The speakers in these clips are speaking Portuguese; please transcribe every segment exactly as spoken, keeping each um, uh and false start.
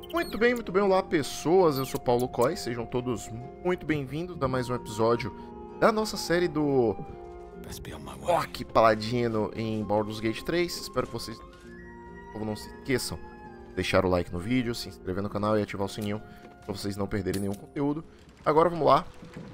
Muito bem, muito bem. Olá, pessoas. Eu sou Paulo Coy. Sejam todos muito bem-vindos a mais um episódio da nossa série do Orc Paladino em Baldur's Gate três. Espero que vocês não se esqueçam de deixar o like no vídeo, se inscrever no canal e ativar o sininho para vocês não perderem nenhum conteúdo. Agora vamos lá.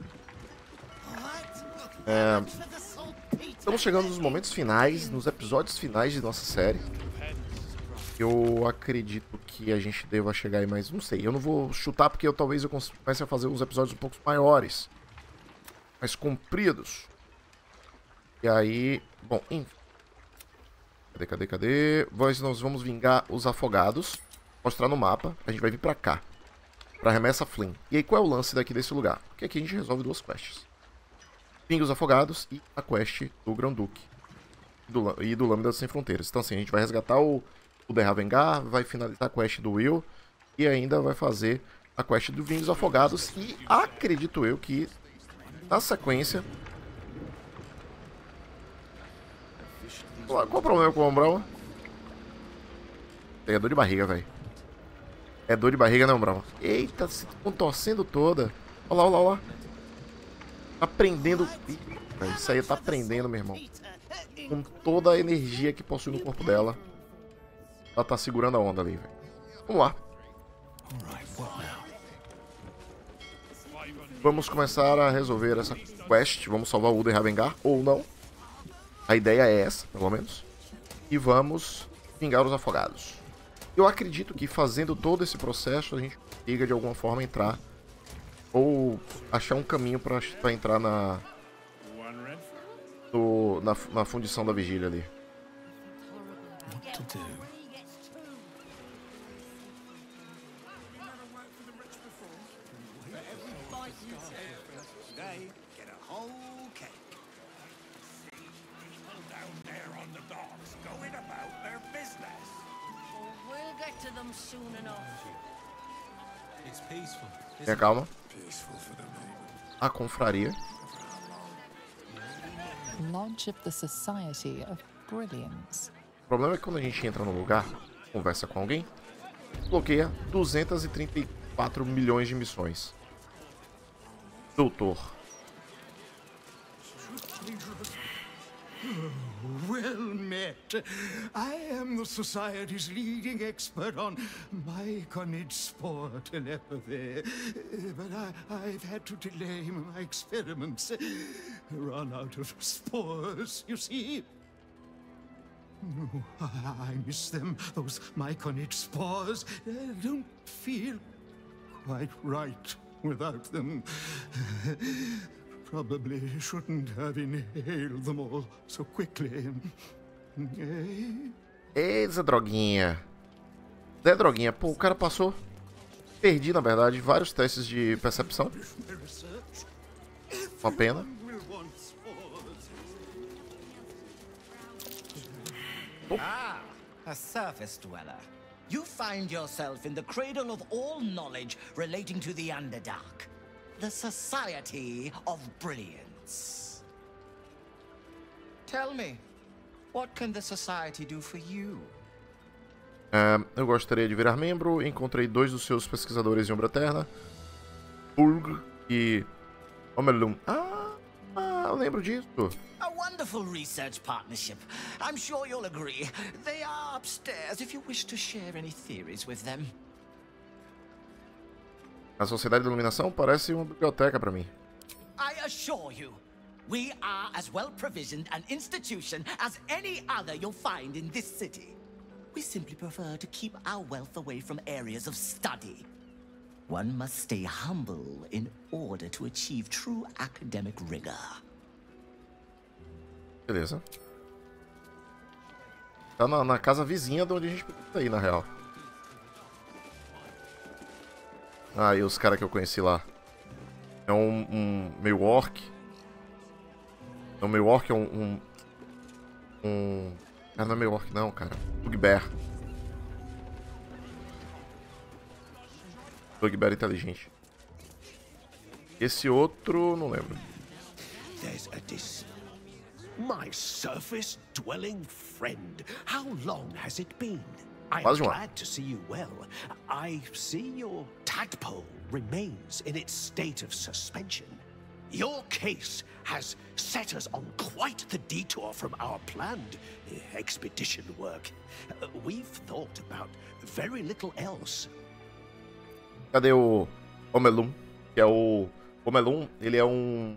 É... Estamos chegando nos momentos finais, nos episódios finais de nossa série. Eu acredito que a gente deva chegar aí, mas não sei. Eu não vou chutar porque eu, talvez eu comece a fazer uns episódios um pouco maiores, mais compridos. E aí, bom, enfim. Cadê, cadê, cadê? Nós, nós vamos vingar os afogados. Mostrar no mapa. A gente vai vir pra cá, pra Remessa Flynn. E aí, qual é o lance daqui desse lugar? Porque aqui a gente resolve duas quests: Vinga os afogados e a quest do Grão-Duque do, e do Lâmina Sem Fronteiras. Então assim, a gente vai resgatar o o Derravengar, vai finalizar a quest do Will e ainda vai fazer a quest do Vinhos Afogados. E acredito eu que na sequência... Qual o problema com o Ombrão? É dor de barriga, velho. É dor de barriga, né, Ombrão? Eita, se contorcendo toda. Olha lá, olha lá, olha lá. Tá prendendo. Isso aí tá prendendo, meu irmão. Com toda a energia que possui no corpo dela. Ela tá segurando a onda ali, velho. Vamos lá. Vamos começar a resolver essa quest. Vamos salvar o Derravengar, ou não. A ideia é essa, pelo menos. E vamos vingar os afogados. Eu acredito que fazendo todo esse processo, a gente consiga de alguma forma entrar. Ou achar um caminho pra, pra entrar na, no, na... Na fundição da vigília ali. Tenha calma. A confraria. Lodge of the Society of Brilliance. O problema é que quando a gente entra no lugar, conversa com alguém, bloqueia duzentos e trinta e quatro milhões de missões. Doutor. Well met. I am the Society's leading expert on myconid spore telepathy. But I, I've had to delay my experiments. Run out of spores, you see. Oh, I miss them, those myconid spores. I don't feel quite right without them. Probably shouldn't have inhaled them all so quickly. Ei, Zé Droguinha. Zé Droguinha, pô, o cara passou. Perdi, na verdade, vários testes de percepção. Uma pena. Oh. Ah, a surface dweller. You find yourself in the cradle of all knowledge relating to the Underdark. The Society of Brilliance. Tell me, what can the Society do for you? Uh, eu gostaria de virar membro. Encontrei dois dos seus pesquisadores em Umbra Eterna, Ulg e Omelum. Ah, ah, eu lembro disso. A wonderful research partnership. I'm sure you'll agree. They are upstairs if you wish to share any theories with them. A Sociedade da Iluminação parece uma biblioteca para mim. I assure you, we are as well provisioned an institution as any other you'll find in this city. We simply prefer to keep our wealth away from areas of study. One must stay humble in order to achieve true academic rigor. Beleza. Tá na, na casa vizinha de onde a gente precisa ir, na real. Ah, e os caras que eu conheci lá. É um, um meio orc. É um meio orc, é um... Um... um... Ah, não é meio orc não, cara. Bugbear. Bugbear inteligente. Esse outro, não lembro. There's a dis... My surface-dwelling friend. How long has it been? I am Quase um ano. glad to see you well. I see your tadpole remains in its state of suspension. Your case has set us on quite the detour from our planned uh, expedition work. Uh, we've thought about very little else. Cadê o Homelum? Que é o... Homelum, ele é um...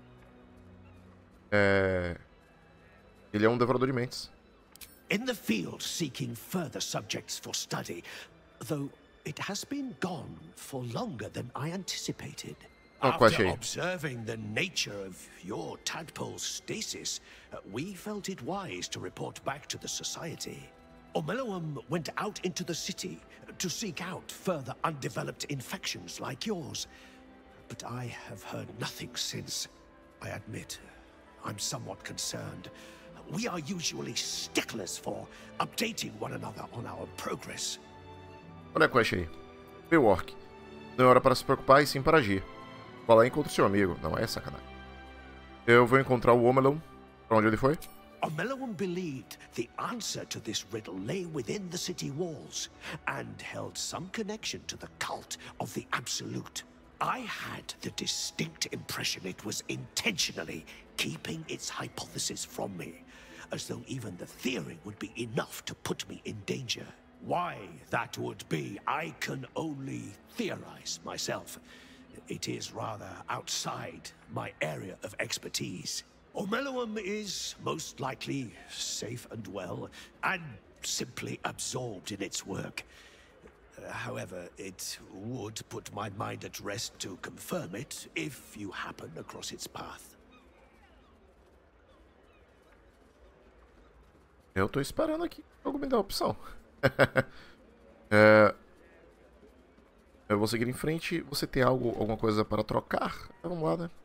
É... Ele é um devorador de mentes. In the field seeking further subjects for study, though it has been gone for longer than I anticipated. Oh, quite After a- observing the nature of your tadpole's stasis, uh, we felt it wise to report back to the Society. Omeluum went out into the city to seek out further undeveloped infections like yours. But I have heard nothing since. I admit, I'm somewhat concerned. We are usually sticklers for updating one another on our progress. Olha a quest aí. Bework. Não é hora para se preocupar e sim para agir. Vá lá e encontre seu amigo. Não é sacanagem. Eu vou encontrar o Homelum. Pra onde ele foi? Omeluum believed the answer to this riddle lay within the city walls and held some connection to the cult of the Absolute. I had the distinct impression it was intentionally keeping its hypothesis from me, as though even the theory would be enough to put me in danger. Why that would be, I can only theorize myself. It is rather outside my area of expertise. Omeluum is most likely safe and well, and simply absorbed in its work. Uh, however, it would put my mind at rest to confirm it if you happen across its path. Eu tô esperando aqui. O jogo me dá a opção. é... Eu vou seguir em frente. Você tem algo, alguma coisa para trocar? Vamos lá, né?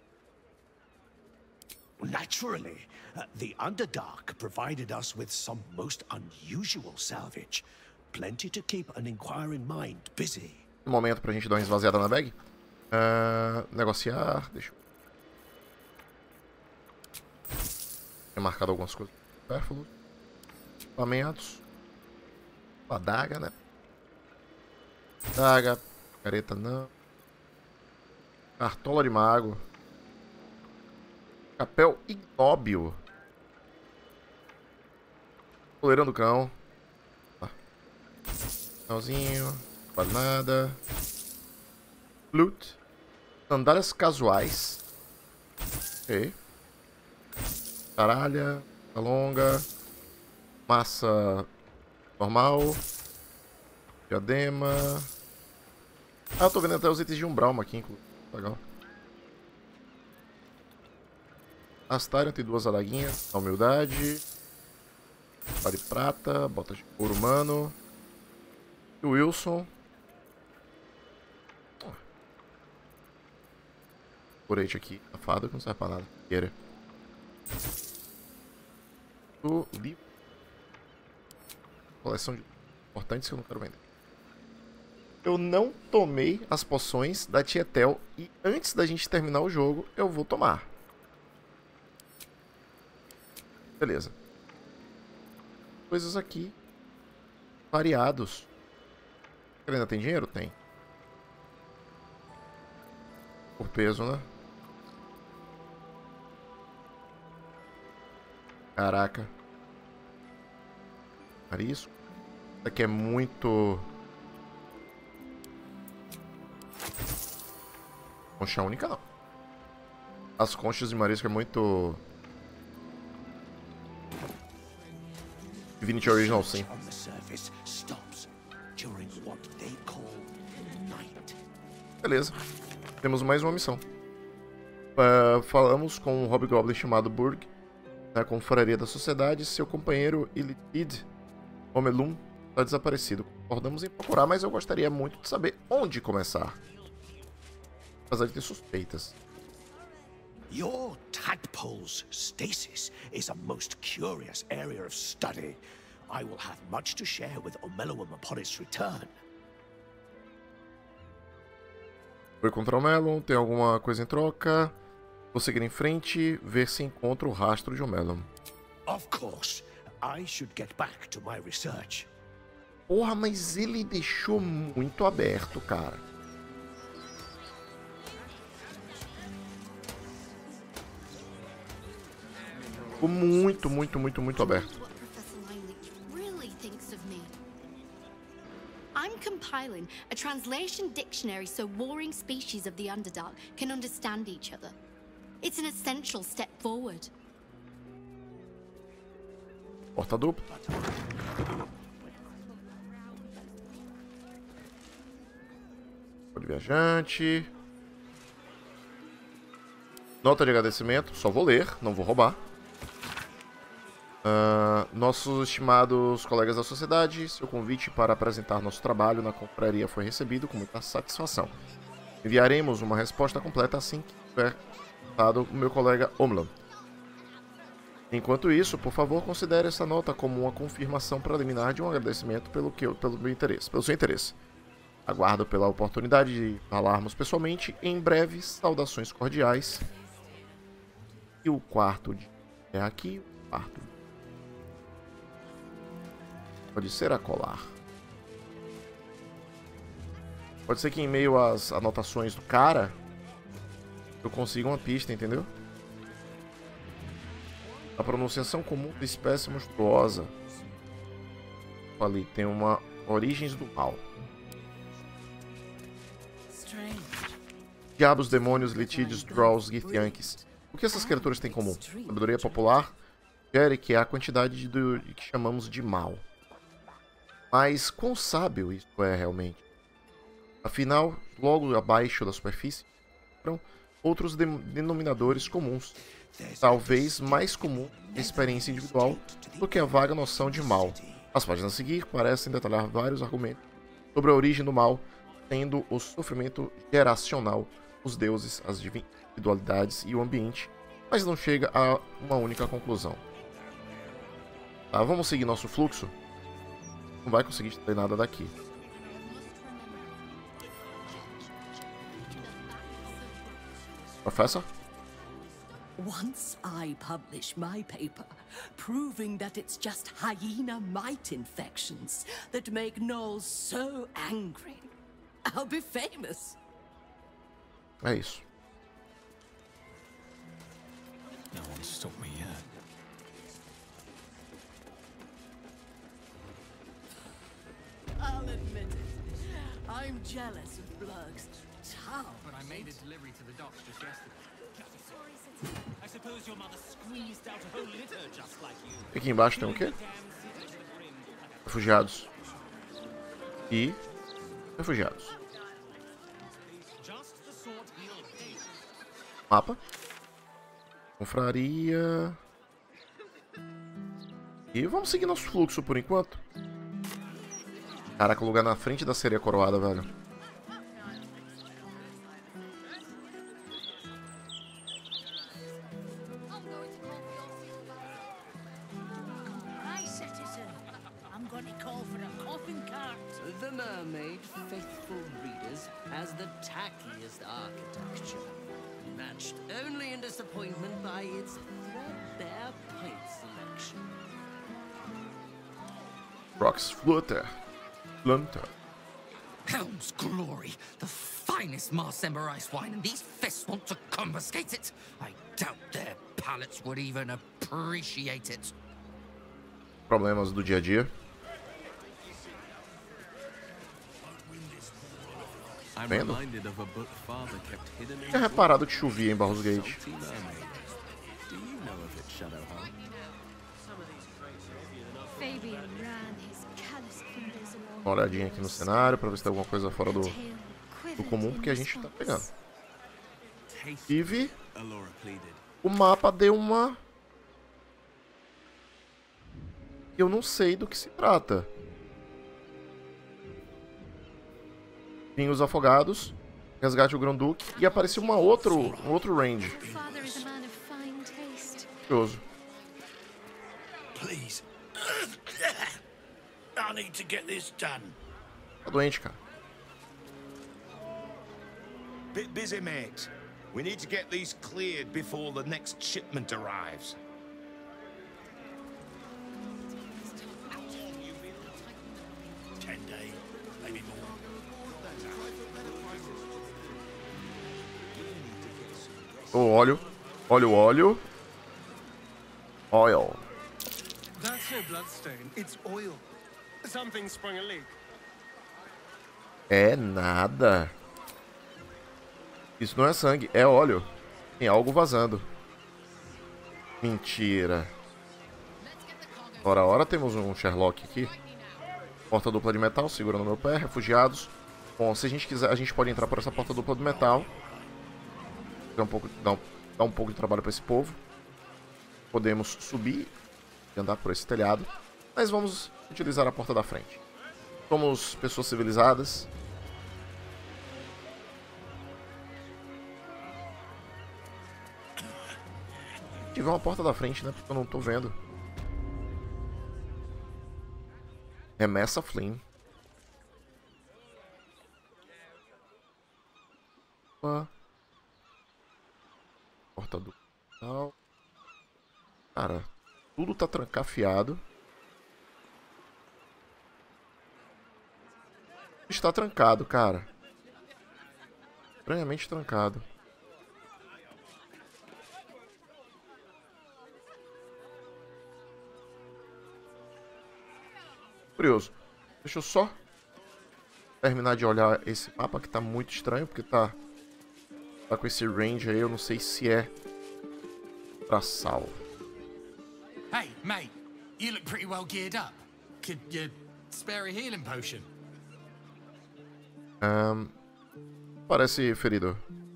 Naturally, uh, the Underdark provided us with some most unusual salvage. Plenty to keep an inquiring mind busy. Um momento pra gente dar uma esvaziada na bag. Uh, negociar. Deixa eu... Tem marcado algumas coisas. Supérfluos. Equipamentos. Adaga, né? Adaga. Careta não. Cartola de mago. Chapéu ignóbil. Coleirão do cão. Tá. Finalzinho. Vale nada. Flute. Sandálias casuais. Ok. Caralha. Longa. Massa normal. Diadema. Ah, eu tô vendo até os itens de Umbraum aqui, inclusive. Legal. Astarion tem duas adaguinhas. A humildade. Par de prata. Bota de ouro humano. E o Wilson. Corete aqui. Safado que não serve pra nada. Queira. O livro. Coleção de importantes que eu não quero vender. Eu não tomei as poções da Tietel. E antes da gente terminar o jogo, eu vou tomar. Beleza. Coisas aqui. Variados. Ele ainda tem dinheiro? Tem. Por peso, né? Caraca. Marisco. Isso aqui é muito... Concha única, não. As conchas de marisco é muito... Divinity Original, sim. Beleza. Temos mais uma missão. Uh, falamos com um hobgoblin chamado Burg, na confraria da sociedade. Seu companheiro Illithid, Homelum, está desaparecido. Concordamos em procurar, mas eu gostaria muito de saber onde começar. Apesar de ter suspeitas. Your tadpole's stasis is a most curious area of study. I will have much to share with Omeluum upon its return. Vou encontrar o Melon, tem alguma coisa em troca. Vou seguir em frente, ver se encontro o rastro de Omelum. Of course, I should get back to my research. Porra, mas ele deixou muito aberto, cara. Ficou muito, muito, muito, muito aberto. I'm compiling a translation dictionary so warring species of the Underdark can understand each other. It's an essential step forward. Porta dupla. Viajante. Nota de agradecimento. Só vou ler, não vou roubar. Uh, nossos estimados colegas da sociedade, seu convite para apresentar nosso trabalho na confraria foi recebido com muita satisfação. Enviaremos uma resposta completa assim que tiver dado o meu colega Omlan. Enquanto isso, por favor, considere essa nota como uma confirmação preliminar de um agradecimento pelo, que eu, pelo meu interesse, pelo seu interesse. Aguardo pela oportunidade de falarmos pessoalmente. Em breve, saudações cordiais. E o quarto de... é aqui, o quarto. Pode ser a colar. Pode ser que em meio às anotações do cara eu consiga uma pista, entendeu? A pronunciação comum da espécie monstruosa. Ali tem uma Origens do Mal. Diabos, demônios, litídeos, trolls, githyanks. O que essas criaturas têm em comum? Sabedoria popular sugere que é a quantidade do que chamamos de mal. Mas quão sábio isso é realmente? Afinal, logo abaixo da superfície, estão outros de denominadores comuns, talvez mais comum na experiência individual do que a vaga noção de mal. As páginas a seguir parecem detalhar vários argumentos sobre a origem do mal, tendo o sofrimento geracional, os deuses, as individualidades e o ambiente, mas não chega a uma única conclusão. Tá, vamos seguir nosso fluxo? Não vai conseguir extrair nada daqui. Professor? Once I publish my paper, proving that it's just hyena mite infections that make gnolls so angry, I'll be famous. É isso. No one stopped me yet. I'll admit it. I'm jealous of Blurg's tower. But I made a delivery to the docks just yesterday. I suppose your mother squeezed out a whole litter just like you. E aqui embaixo tem o quê? Refugiados. E... refugiados. Mapa. Confraria. E vamos seguir nosso fluxo por enquanto. Caraca, o lugar na frente da sereia coroada, velho. The mermaid, faithful readers, has the tackiest architecture, matched only in disappointment by its threadbare paint selection. Rox Flutter. Flunter. Helm's Glory, the finest Marsember ice wine, and these fists want to confiscate it. I doubt their palates would even appreciate it. Problemas do dia a dia. Vendo? Tinha reparado que chovia em Baldur's Gate. Uma olhadinha aqui no cenário pra ver se tem alguma coisa fora do, do comum, porque a gente tá pegando. Tive. O mapa deu uma... Eu não sei do que se trata. Vinhos afogados, resgate o Grão-Duque e apareceu uma outro, um outro range. Curioso. Please. I need to get this done. Tá doente, cara. Bit busy, mate. We need to get these cleared before the next shipment arrives. O óleo. Óleo, óleo. Oil. That's no bloodstain. It's oil. Something sprung a leak. É nada. Isso não é sangue, é óleo. Tem algo vazando. Mentira. Ora, ora, temos um Sherlock aqui. Porta dupla de metal, segura no meu pé, refugiados. Bom, se a gente quiser, a gente pode entrar por essa porta dupla de metal. Dá um pouco, dá um, dá um pouco de trabalho para esse povo. Podemos subir e andar por esse telhado. Mas vamos utilizar a porta da frente. Somos pessoas civilizadas. Se tiver uma porta da frente, né? Porque eu não tô vendo. Remessa Flynn. Opa. Porta do metal. Cara, tudo tá trancafiado. Está trancado, cara. Estranhamente trancado. Curioso. Deixa eu só terminar de olhar esse mapa que tá muito estranho, porque tá, tá com esse range aí, eu não sei se é pra sal. Hey, mate, you look pretty well geared up. Could you spare a healing potion? Um, parece ferido.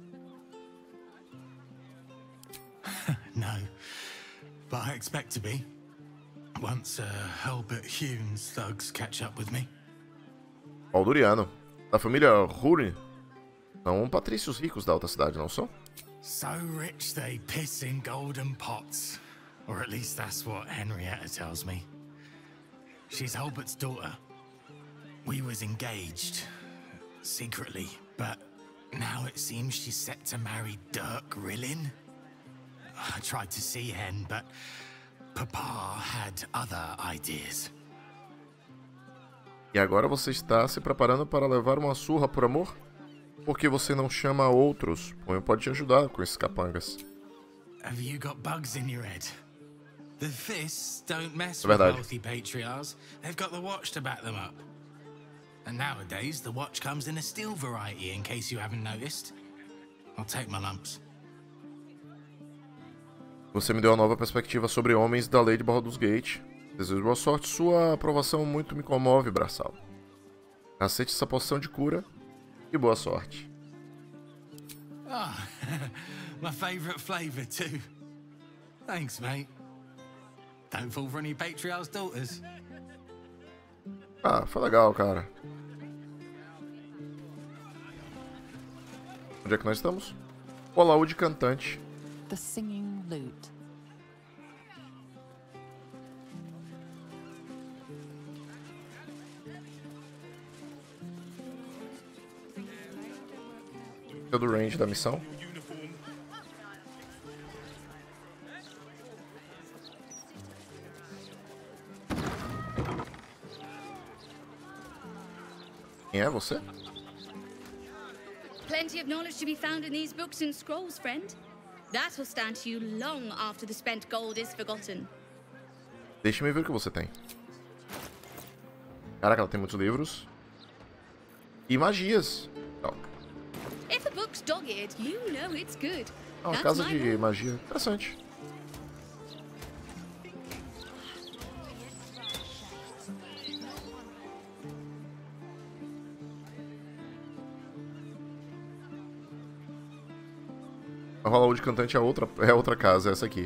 No, but I expect to be. Once uh, Helbert Hume's thugs catch up with me. Balduriano, da família Hurin. São patrícios ricos da alta cidade, não são? So rich they piss in golden pots. Or at least that's what Henrietta tells me. She's Helbert's daughter. We was engaged. Secretly, but now it seems she's set to marry Dirk Rillin. I tried to see Hen, but Papa had other ideas. E agora você está se preparando para levar uma surra por amor? Por que você não chama outros? Põe pode te ajudar com esses capangas. Have you got bugs in your head? The fists don't mess É with verdade. wealthy patriarchs. They've got the watch to back them up. And nowadays, the watch comes in a steel variety, in case you haven't noticed. I'll take my lumps. Você me deu uma nova perspectiva sobre homens da lei de Baldur's Gate. Desejo boa sorte. Sua aprovação muito me comove, braçal. Aceite essa poção de cura e boa sorte. Ah, my favorite flavor too. Thanks, mate. Don't fall for any patriarch's daughters. Ah, foi legal, cara. Onde é que nós estamos? O alaúde cantante. The singing lute. É do range da missão. Quem é você? Plenty of knowledge to be found in these books and scrolls, friend. That will stand to you long after the spent gold is forgotten. Deixa-me ver o que você tem. Caraca, ela tem muitos livros. E magias. Não. If a book's dog-eared, you know it's good. Ah, uma That's casa my de rule. magia. Interessante. A Holawood Cantante é outra, é outra casa, é essa aqui.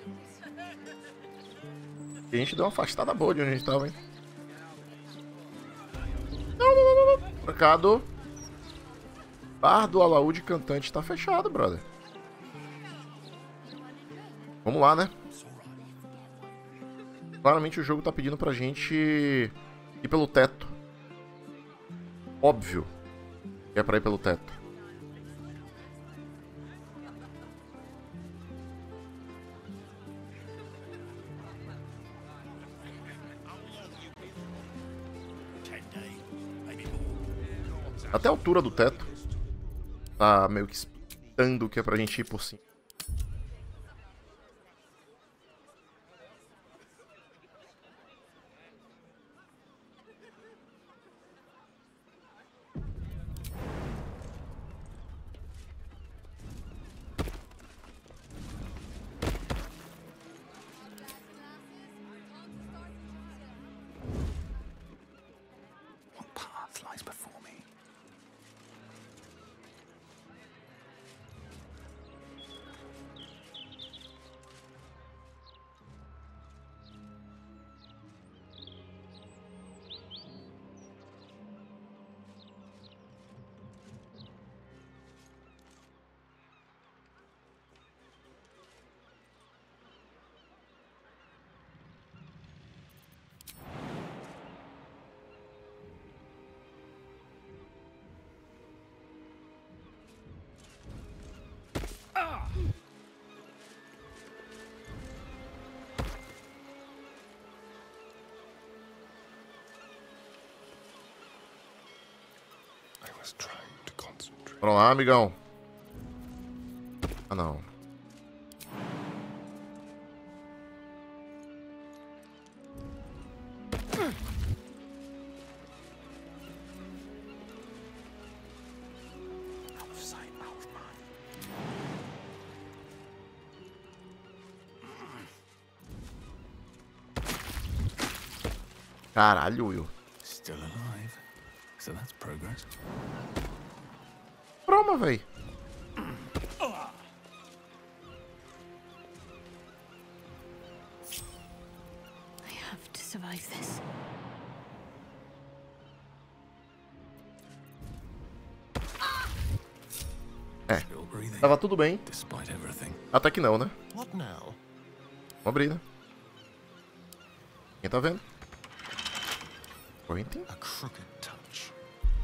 E a gente deu uma afastada boa de onde a gente tava, hein? Mercado. Bar do Alaúde Cantante tá fechado, brother. Vamos lá, né? Claramente o jogo tá pedindo pra gente ir pelo teto. Óbvio que é pra ir pelo teto. Até a altura do teto tá meio que espantando que é pra gente ir por cima. Bora lá, amigão. Ah, não. Caralho, Will. Still alive. So that's progress. Broma, véi. I have to survive this. É, tava tudo bem. Até que não, né? What now? Vamos abrir, né? Quem tá vendo? Pointing? A crooked touch.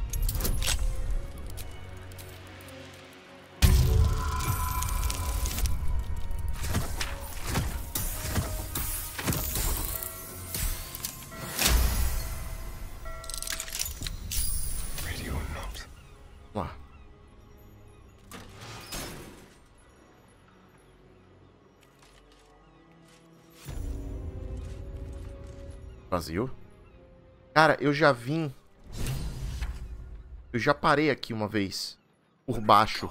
Ready or not? Vamos lá. Vazio. Cara, eu já vim. Eu já parei aqui uma vez. Por baixo.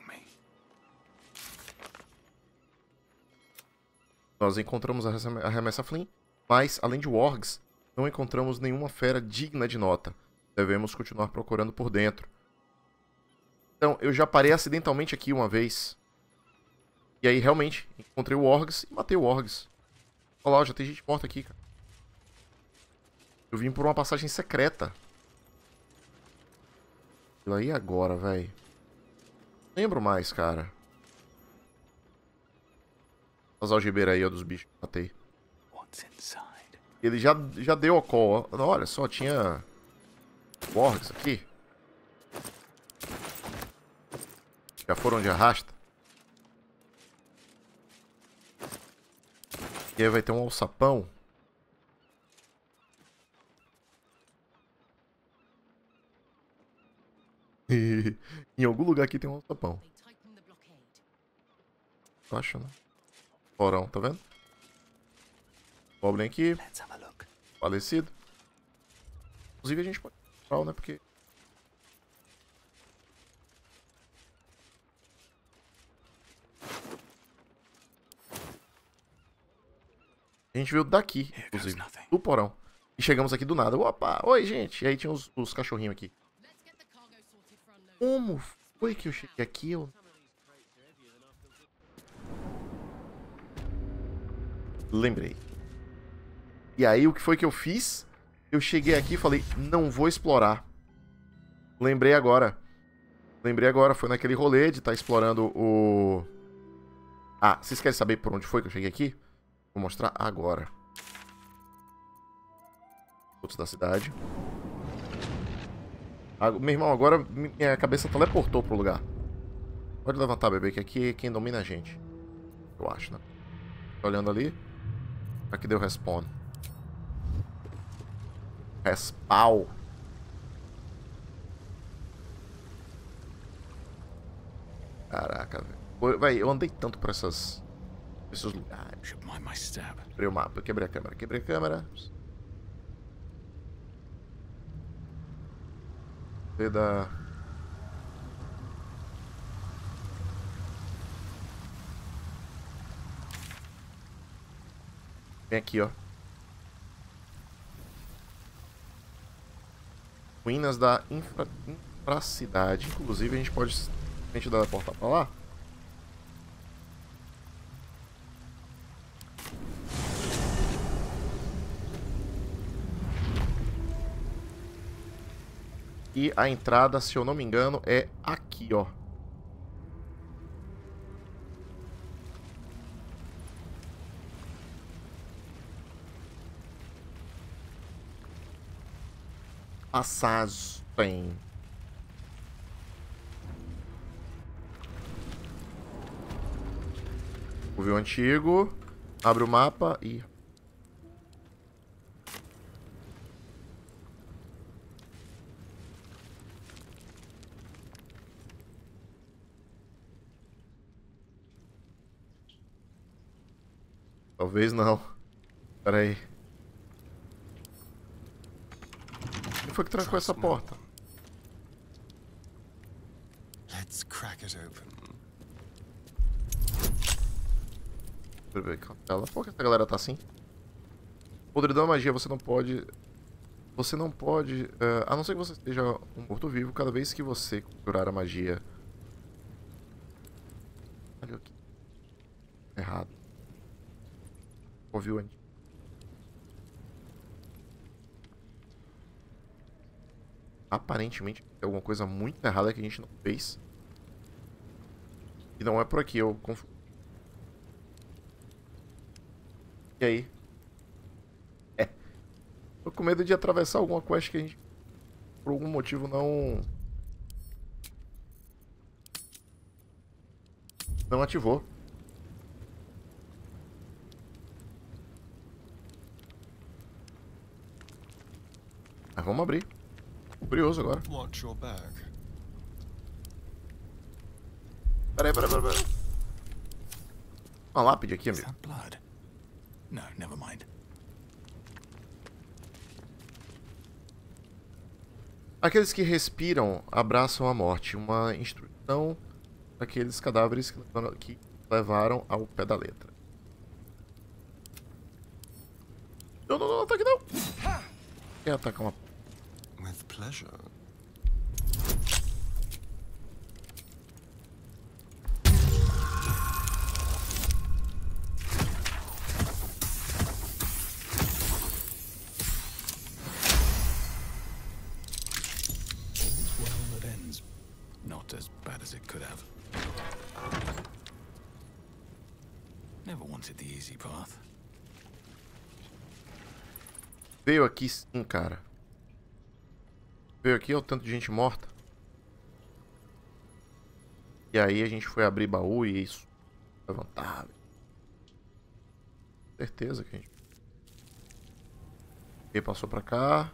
Nós encontramos a remessa Flynn. Mas, além de wargs, não encontramos nenhuma fera digna de nota. Devemos continuar procurando por dentro. Então, eu já parei acidentalmente aqui uma vez. E aí, realmente, encontrei o wargs e matei o wargs. Olha lá, já tem gente morta aqui, cara. Eu vim por uma passagem secreta. E aí agora, velho? Lembro mais, cara. As algibeiras aí, ó, dos bichos que matei. Ele já, já deu a call, ó. Olha só, tinha... wargs aqui. Já foram de arrasta. E aí vai ter um alçapão. Em algum lugar aqui tem um alçapão. Tô achando. Porão, tá vendo? Goblin aqui. Falecido. Inclusive a gente pode... né? Porque... a gente veio daqui, inclusive. Do porão. E chegamos aqui do nada. Opa! Oi, gente! E aí tinha os, os cachorrinhos aqui. Como foi que eu cheguei aqui? Eu... Lembrei. E aí, o que foi que eu fiz? Eu cheguei aqui e falei, não vou explorar. Lembrei agora. Lembrei agora, foi naquele rolê de estar explorando o... Ah, vocês querem saber por onde foi que eu cheguei aqui? Vou mostrar agora. Outros da cidade. Ah, meu irmão, agora minha cabeça teleportou pro lugar. Pode levantar, bebê, que aqui é quem domina a gente. Eu acho, né? Tá olhando ali. Aqui deu respawn. Respawn. Caraca, velho. Véi, eu andei tanto por essas... esses lugares. Quebrei o mapa, quebrei a câmera, quebrei a câmera. Da... Vem aqui, ó. Ruínas da infra... infracidade. Inclusive a gente pode... a gente dá a porta pra lá. E a entrada, se eu não me engano, é aqui, ó. Passagem. Ouviu o antigo. Abre o mapa e... Talvez não. Pera aí. Quem foi que trancou essa porta? Let's crack it open. Por que essa galera tá assim? Podridão da magia, você não pode... Você não pode... Uh, a não ser que você seja um morto-vivo, cada vez que você curar a magia... Olha aqui. Errado. Ouviu antes? Aparentemente tem alguma coisa muito errada que a gente não fez. E não é por aqui, eu confundo. E aí? É. Tô com medo de atravessar alguma quest que a gente, por algum motivo, não... Não ativou. Mas vamos abrir. Tô curioso agora. Watch your back. Peraí, peraí, peraí, peraí. Uma lápide aqui, amigo. Blood. No, never mind. Aqueles que respiram abraçam a morte. Uma instrução para aqueles cadáveres que levaram ao pé da letra. Não, não, não, ataque não! Quer atacar uma... With pleasure. Not as bad as it could have. Never wanted the easy path. Veio aqui sim, cara. Veio aqui, ó, o tanto de gente morta. E aí a gente foi abrir baú e isso levantava. Certeza que a gente... Quem passou pra cá?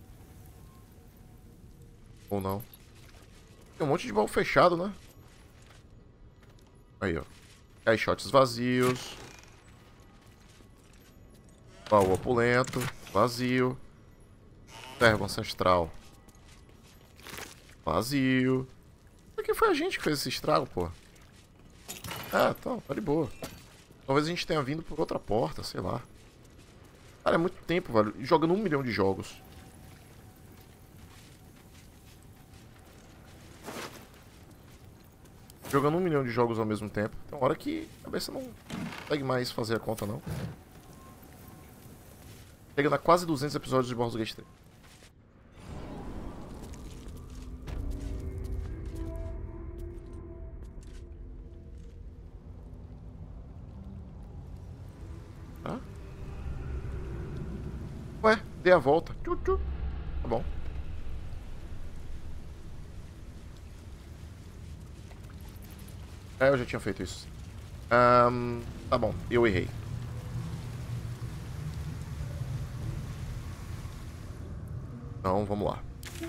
Ou não? Tem um monte de baú fechado, né? Aí, ó. Caixotes vazios. Baú opulento. Vazio. Servo ancestral. Vazio. Isso aqui foi a gente que fez esse estrago, pô. Ah, tá, tá de boa. Talvez a gente tenha vindo por outra porta, sei lá. Cara, é muito tempo, velho. Jogando um milhão de jogos. Jogando um milhão de jogos ao mesmo tempo. Tem uma hora que a cabeça não consegue mais fazer a conta, não. Chegando a quase duzentos episódios de Baldur's Gate três. Ah? Ué, dei a volta. Tchu, tchu. Tá bom. É, eu já tinha feito isso. Um, tá bom, eu errei. Então, vamos lá.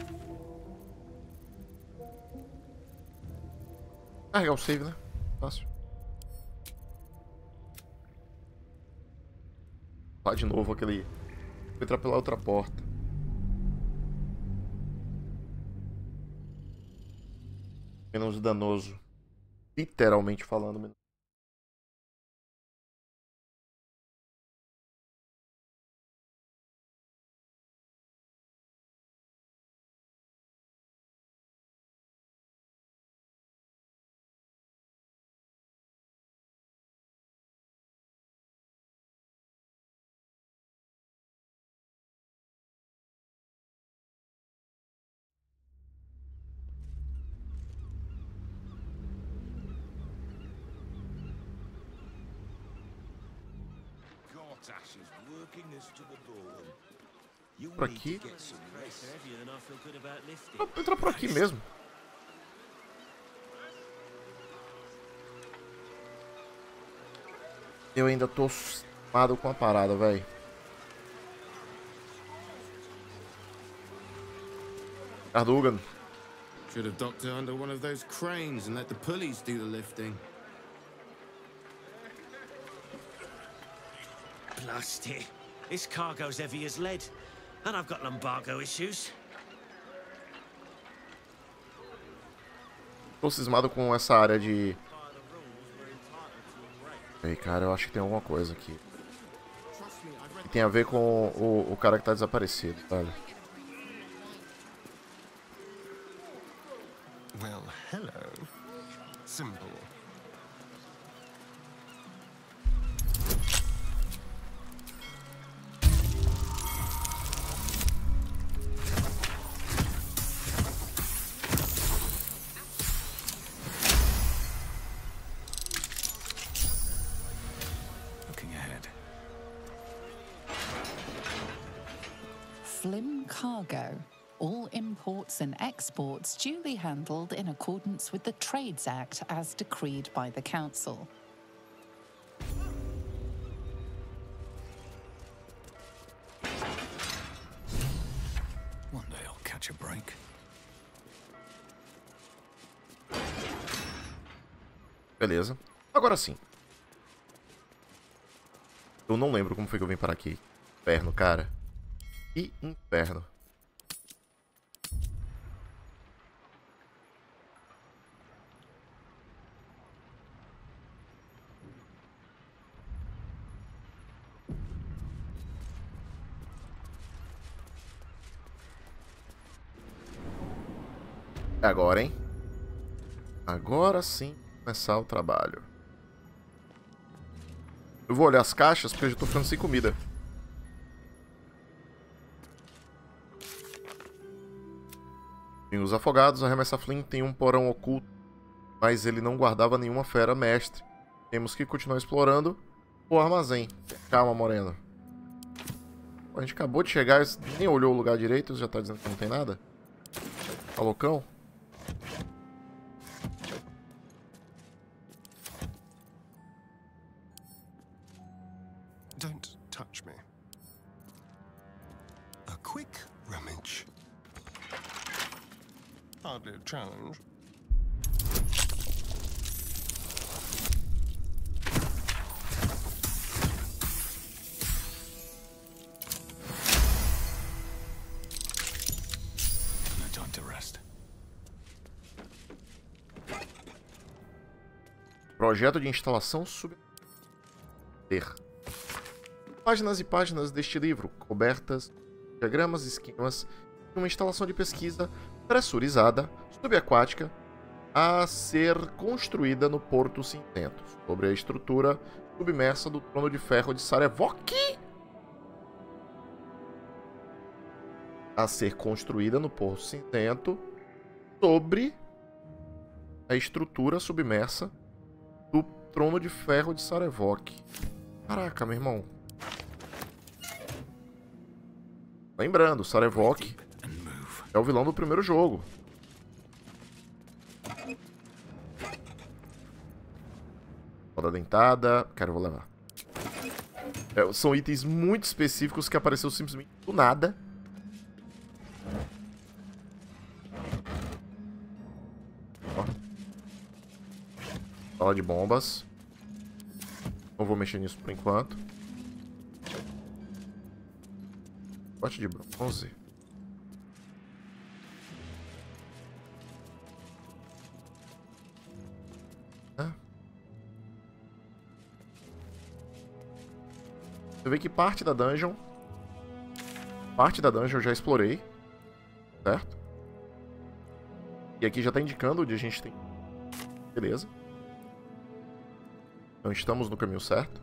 Carregar o save, né? Fácil. Lá de novo aquele... Vou entrar pela outra porta. Menos danoso. Literalmente falando. Por aqui. Vou entrar por aqui mesmo. Eu ainda tô assustado com a parada, velho. Cardugan. Should have docked her under one of those cranes and let the pulleys do the lifting. Blast it. This cargo's heavy as lead, and I've got lumbago issues. Tô cismado com essa área de... Ei, cara, eu acho que tem alguma coisa aqui. Que tem a ver com o, o cara que tá desaparecido, sabe? Well, hello. Simple. Looking ahead. Flim Cargo. All imports and exports duly handled in accordance with the Trades Act as decreed by the Council. One day I'll catch a break. Beleza. Agora sim. Eu não lembro como foi que eu vim parar aqui. Inferno, cara. Que inferno. Agora, hein? Agora sim começar o trabalho. Eu vou olhar as caixas porque eu já tô ficando sem comida. Em Os Afogados, arremessa Flynn tem um porão oculto, mas ele não guardava nenhuma fera mestre. Temos que continuar explorando o armazém. Calma, Moreno. A gente acabou de chegar, nem olhou o lugar direito, já tá dizendo que não tem nada. Tá loucão? Don't touch me. A quick rummage. Hardly a challenge. No time to rest. Projeto de instalação sub... Ter. Páginas e páginas deste livro, cobertas, diagramas e esquemas de uma instalação de pesquisa pressurizada, subaquática, a ser construída no Porto Cinzento, sobre a estrutura submersa do Trono de Ferro de Sarevok. A ser construída no Porto Cinzento, sobre a estrutura submersa do Trono de Ferro de Sarevok. Caraca, meu irmão. Lembrando, Sarevok é o vilão do primeiro jogo. Roda dentada. Cara, eu vou levar. É, são itens muito específicos que apareceu simplesmente do nada. Ó. Sala de bombas. Não vou mexer nisso por enquanto. Bote de bronze. Ah. Você vê que parte da dungeon... Parte da dungeon eu já explorei. Certo? E aqui já tá indicando onde a gente tem... Beleza. Então estamos no caminho certo.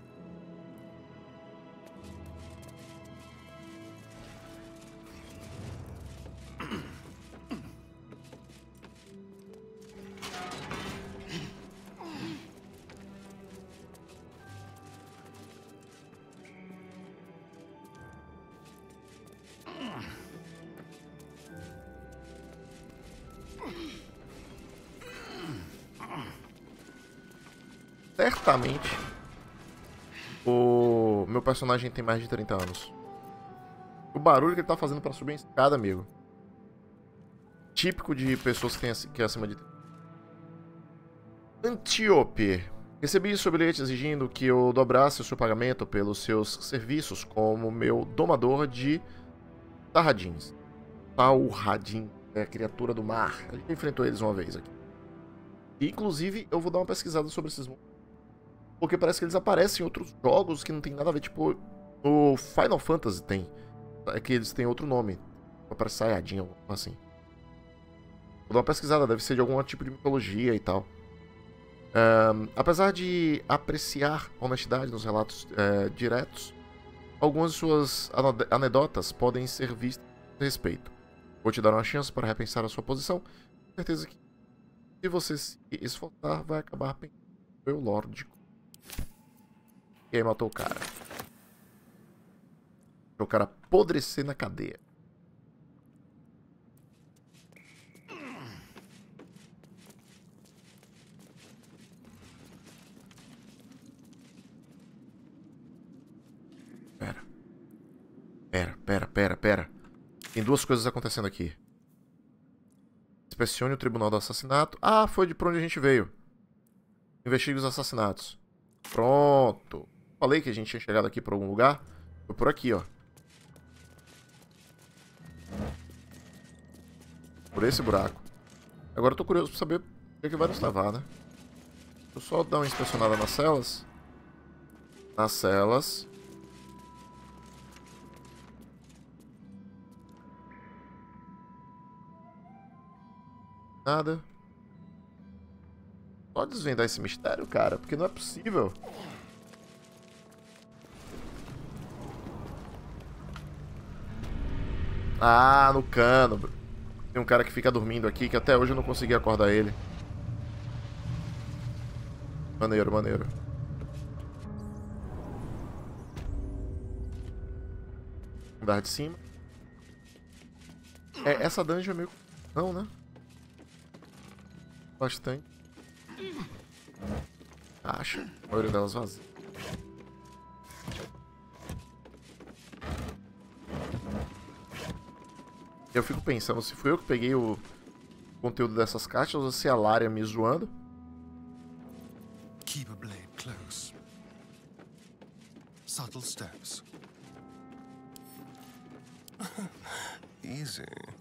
Certamente o meu personagem tem mais de trinta anos. O barulho que ele tá fazendo pra subir a escada, amigo. Típico de pessoas que têm que é acima de... Antíope. Recebi seu bilhete exigindo que eu dobrasse o seu pagamento pelos seus serviços como meu domador de Tarradins. Tarradin, é a criatura do mar. A gente enfrentou eles uma vez aqui. E, inclusive, eu vou dar uma pesquisada sobre esses mundos. Porque parece que eles aparecem em outros jogos que não tem nada a ver. Tipo, no Final Fantasy tem. É que eles têm outro nome. Parece Saiyajin, algo assim. Vou dar uma pesquisada, deve ser de algum tipo de mitologia e tal. Um, apesar de apreciar honestidade nos relatos uh, diretos, algumas de suas anedotas podem ser vistas a respeito. Vou te dar uma chance para repensar a sua posição. Com certeza que, se você se esforçar, vai acabar pensando no meu Lorde. E aí matou o cara. O cara apodrecer na cadeia. Pera. Pera, pera, pera, pera. Tem duas coisas acontecendo aqui. Inspecione o Tribunal do Assassinato. Ah, foi de por onde a gente veio. Investigue os assassinatos. Pronto. Falei que a gente tinha chegado aqui por algum lugar. Foi por aqui, ó. Por esse buraco. Agora eu tô curioso pra saber o que, é que vai nos levar, né? Deixa eu só dar uma inspecionada nas celas. Nas celas. Nada. Pode desvendar esse mistério, cara, porque não é possível. Ah, no cano. Tem um cara que fica dormindo aqui que até hoje eu não consegui acordar ele. Maneiro, maneiro. Andar de cima. É, essa dungeon é meio... Não, né? Bastante. Acho. A maioria delas vazia. Eu fico pensando se fui eu que peguei o conteúdo dessas caixas ou se é a Lária me zoando. Keep a blade close. Subtle steps. Easy.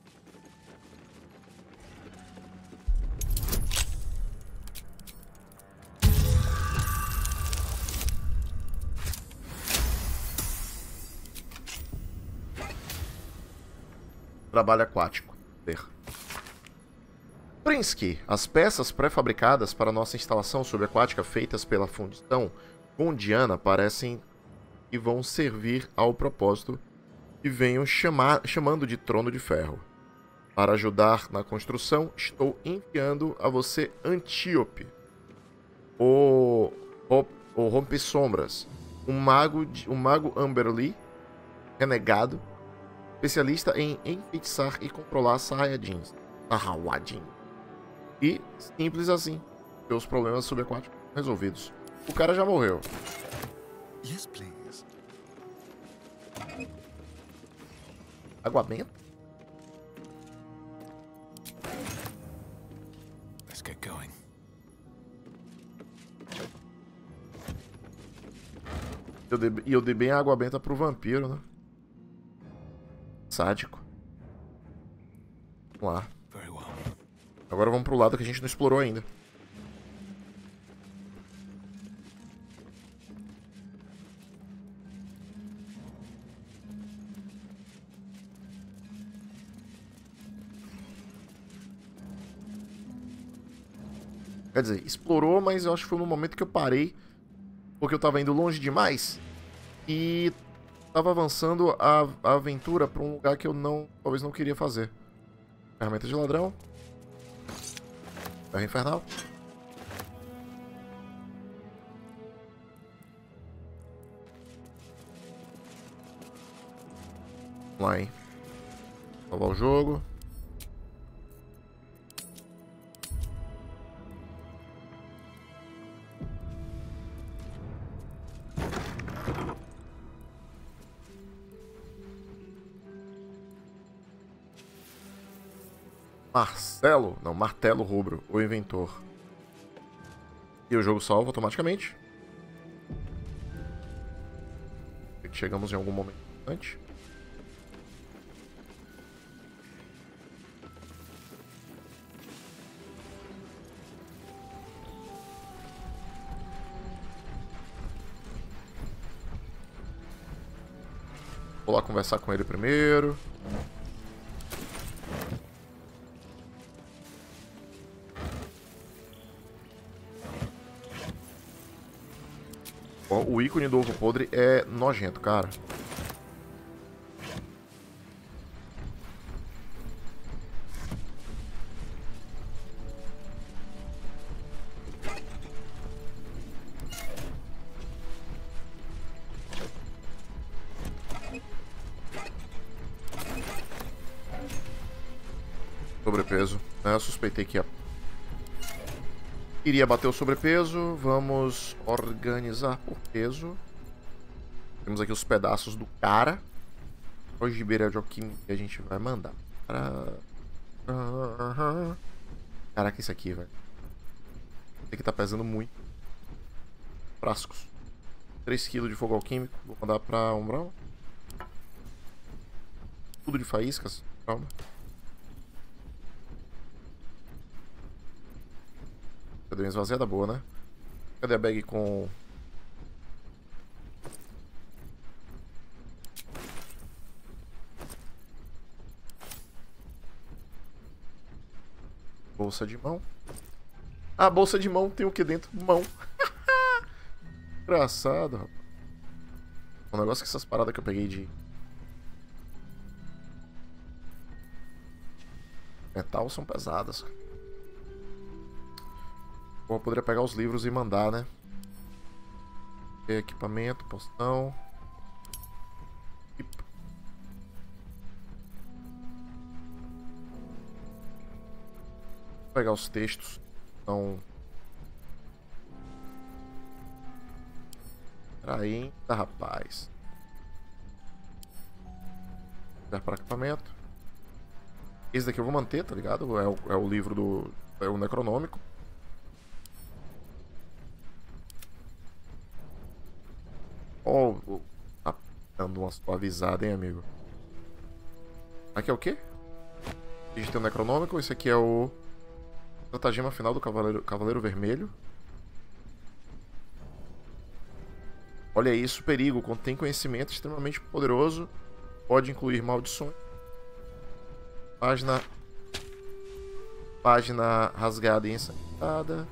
Trabalho aquático. Ver. Prinsky, as peças pré-fabricadas para nossa instalação subaquática feitas pela fundição gondiana parecem que vão servir ao propósito e venham chamar, chamando de Trono de Ferro. Para ajudar na construção, estou enviando a você Antíope, o, o, o Rompe-Sombras, um mago, de, um mago Amberly, renegado, especialista em enfeitiçar e controlar Saiyajins. Tarradin. E simples assim. Seus problemas subaquáticos resolvidos. O cara já morreu. Yes, please. Água benta? Let's get going. Eu dei, e eu dei bem água benta pro vampiro, né? Sádico. Vamos lá. Agora vamos pro lado que a gente não explorou ainda. Quer dizer, explorou, mas eu acho que foi no momento que eu parei. Porque eu tava indo longe demais. E tava avançando a, a aventura pra um lugar que eu não, talvez não queria fazer. Ferramenta de ladrão. Ferro infernal. Vamos lá, hein. Salvar o jogo. Marcelo, não, Martelo Rubro, o inventor. E o jogo salva automaticamente. Chegamos em algum momento antes. Vou lá conversar com ele primeiro. O ícone do ovo podre é nojento, cara. Sobrepeso. Eu suspeitei que ia... iria bater o sobrepeso. Vamos organizar por peso. Temos aqui os pedaços do cara. O gibeira de alquimia que a gente vai mandar. Caraca, isso aqui, velho. Isso aqui tá pesando muito. Frascos. três quilos de fogo alquímico. Vou mandar pra Umbral. Tudo de faíscas. Calma. Deu uma esvaziada boa, né? Cadê a bag com... bolsa de mão. Ah, bolsa de mão tem o que dentro? Mão. Engraçado, rapaz. O negócio é que essas paradas que eu peguei de... metal são pesadas. Bom, eu poderia pegar os livros e mandar, né? Equipamento, poção. Vou pegar os textos. Então... ainda, rapaz. Dar para equipamento. Esse daqui eu vou manter, tá ligado? É o, é o livro do... é o Necronômico. Ó, oh, tá dando uma suavizada, hein, amigo? Aqui é o quê? A gente tem o Necronômico. Esse aqui é o... estratagema final do Cavaleiro, Cavaleiro Vermelho. Olha isso, perigo. Contém conhecimento extremamente poderoso. Pode incluir maldições. Página... página rasgada e ensanguentada.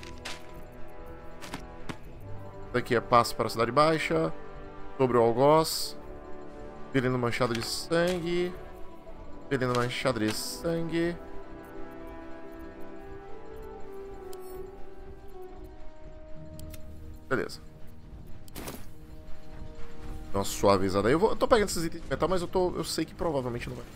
Daqui é passo para a Cidade Baixa. Sobre o algoz. Velino manchado de sangue. Velino manchado de sangue. Beleza. Dá uma suavizada aí. Eu, vou, eu tô pegando esses itens de metal, mas eu, tô, eu sei que provavelmente não vai.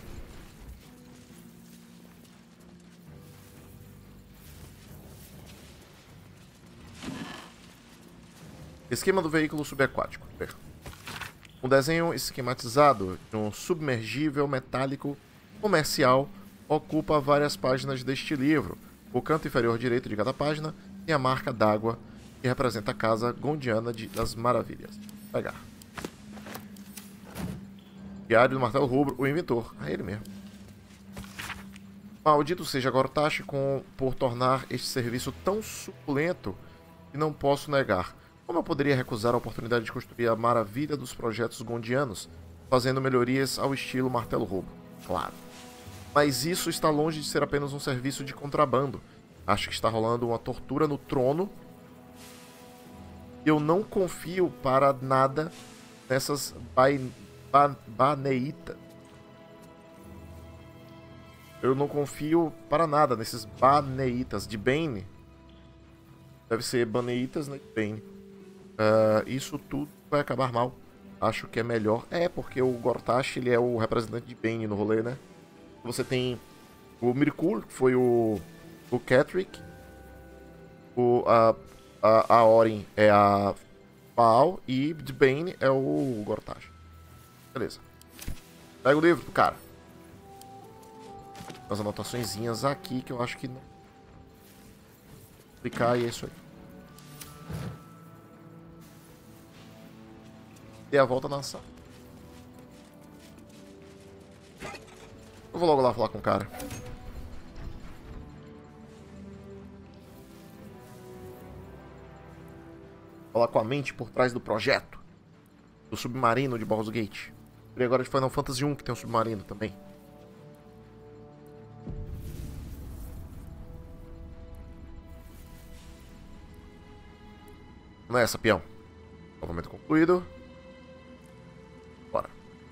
Esquema do veículo subaquático. Um desenho esquematizado de um submergível metálico comercial ocupa várias páginas deste livro. O canto inferior direito de cada página tem a marca d'água que representa a casa gondiana de, das maravilhas. Vou pegar. Diário do Martelo Rubro, o inventor. É ele mesmo. Maldito seja Gortash com, por tornar este serviço tão suculento que não posso negar. Como eu poderia recusar a oportunidade de construir a maravilha dos projetos gondianos, fazendo melhorias ao estilo Martelo Rubro? Claro. Mas isso está longe de ser apenas um serviço de contrabando. Acho que está rolando uma tortura no trono. Eu não confio para nada nessas ba baneitas. Eu não confio para nada nesses baneitas de Bane. Deve ser baneitas, né? Bane. Uh, isso tudo vai acabar mal. Acho que é melhor. É, porque o Gortash, ele é o representante de Bane no rolê, né? Você tem o Mirkul, que foi o, o Catrick. O, a, a, a Orin é a Baal. E de Bane é o Gortash. Beleza. Pega o livro do cara. As anotaçõezinhas aqui que eu acho que não. Clicar e é isso aí. Dei a volta na sala. Eu vou logo lá falar com o cara. Falar com a mente por trás do projeto. Do submarino de Baldur's Gate. E agora de Final Fantasy um que tem um submarino também. Não é essa, peão. Salvamento concluído. Bora.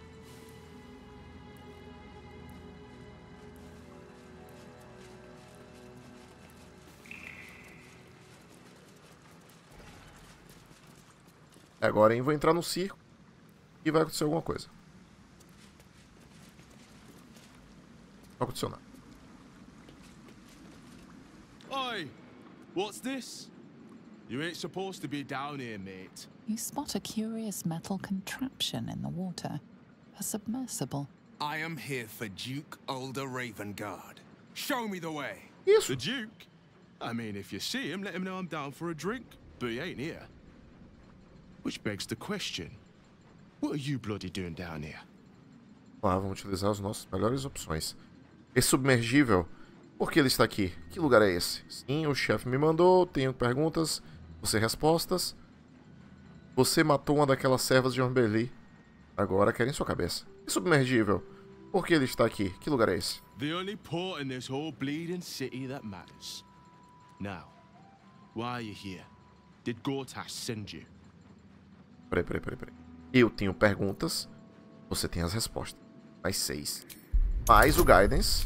Agora eu vou entrar no circo e vai acontecer alguma coisa. Não aconteceu nada. Oi! What's this? You ain't supposed to be down here, mate. You spot a curious metal contraption in the water. A submersible. I am here for Duke Ulder Ravengard. Show me the way. Yes. The Duke? I mean, if you see him, let him know I'm down for a drink. But he ain't here. Which begs the question. What are you bloody doing down here? Lá, vamos utilizar as nossas melhores opções. Esse submergível, por que ele está aqui? Que lugar é esse? Sim, o chefe me mandou, tenho perguntas, você respostas. Você matou uma daquelas servas de Amberley. Agora querem sua cabeça. E submergível, por que ele está aqui? Que lugar é esse? The only port in this whole bleeding city that matters. Now, why are you here? Did Gortash send you? Peraí, peraí, peraí, peraí. Eu tenho perguntas, você tem as respostas. Mais seis. Mais o Guidance.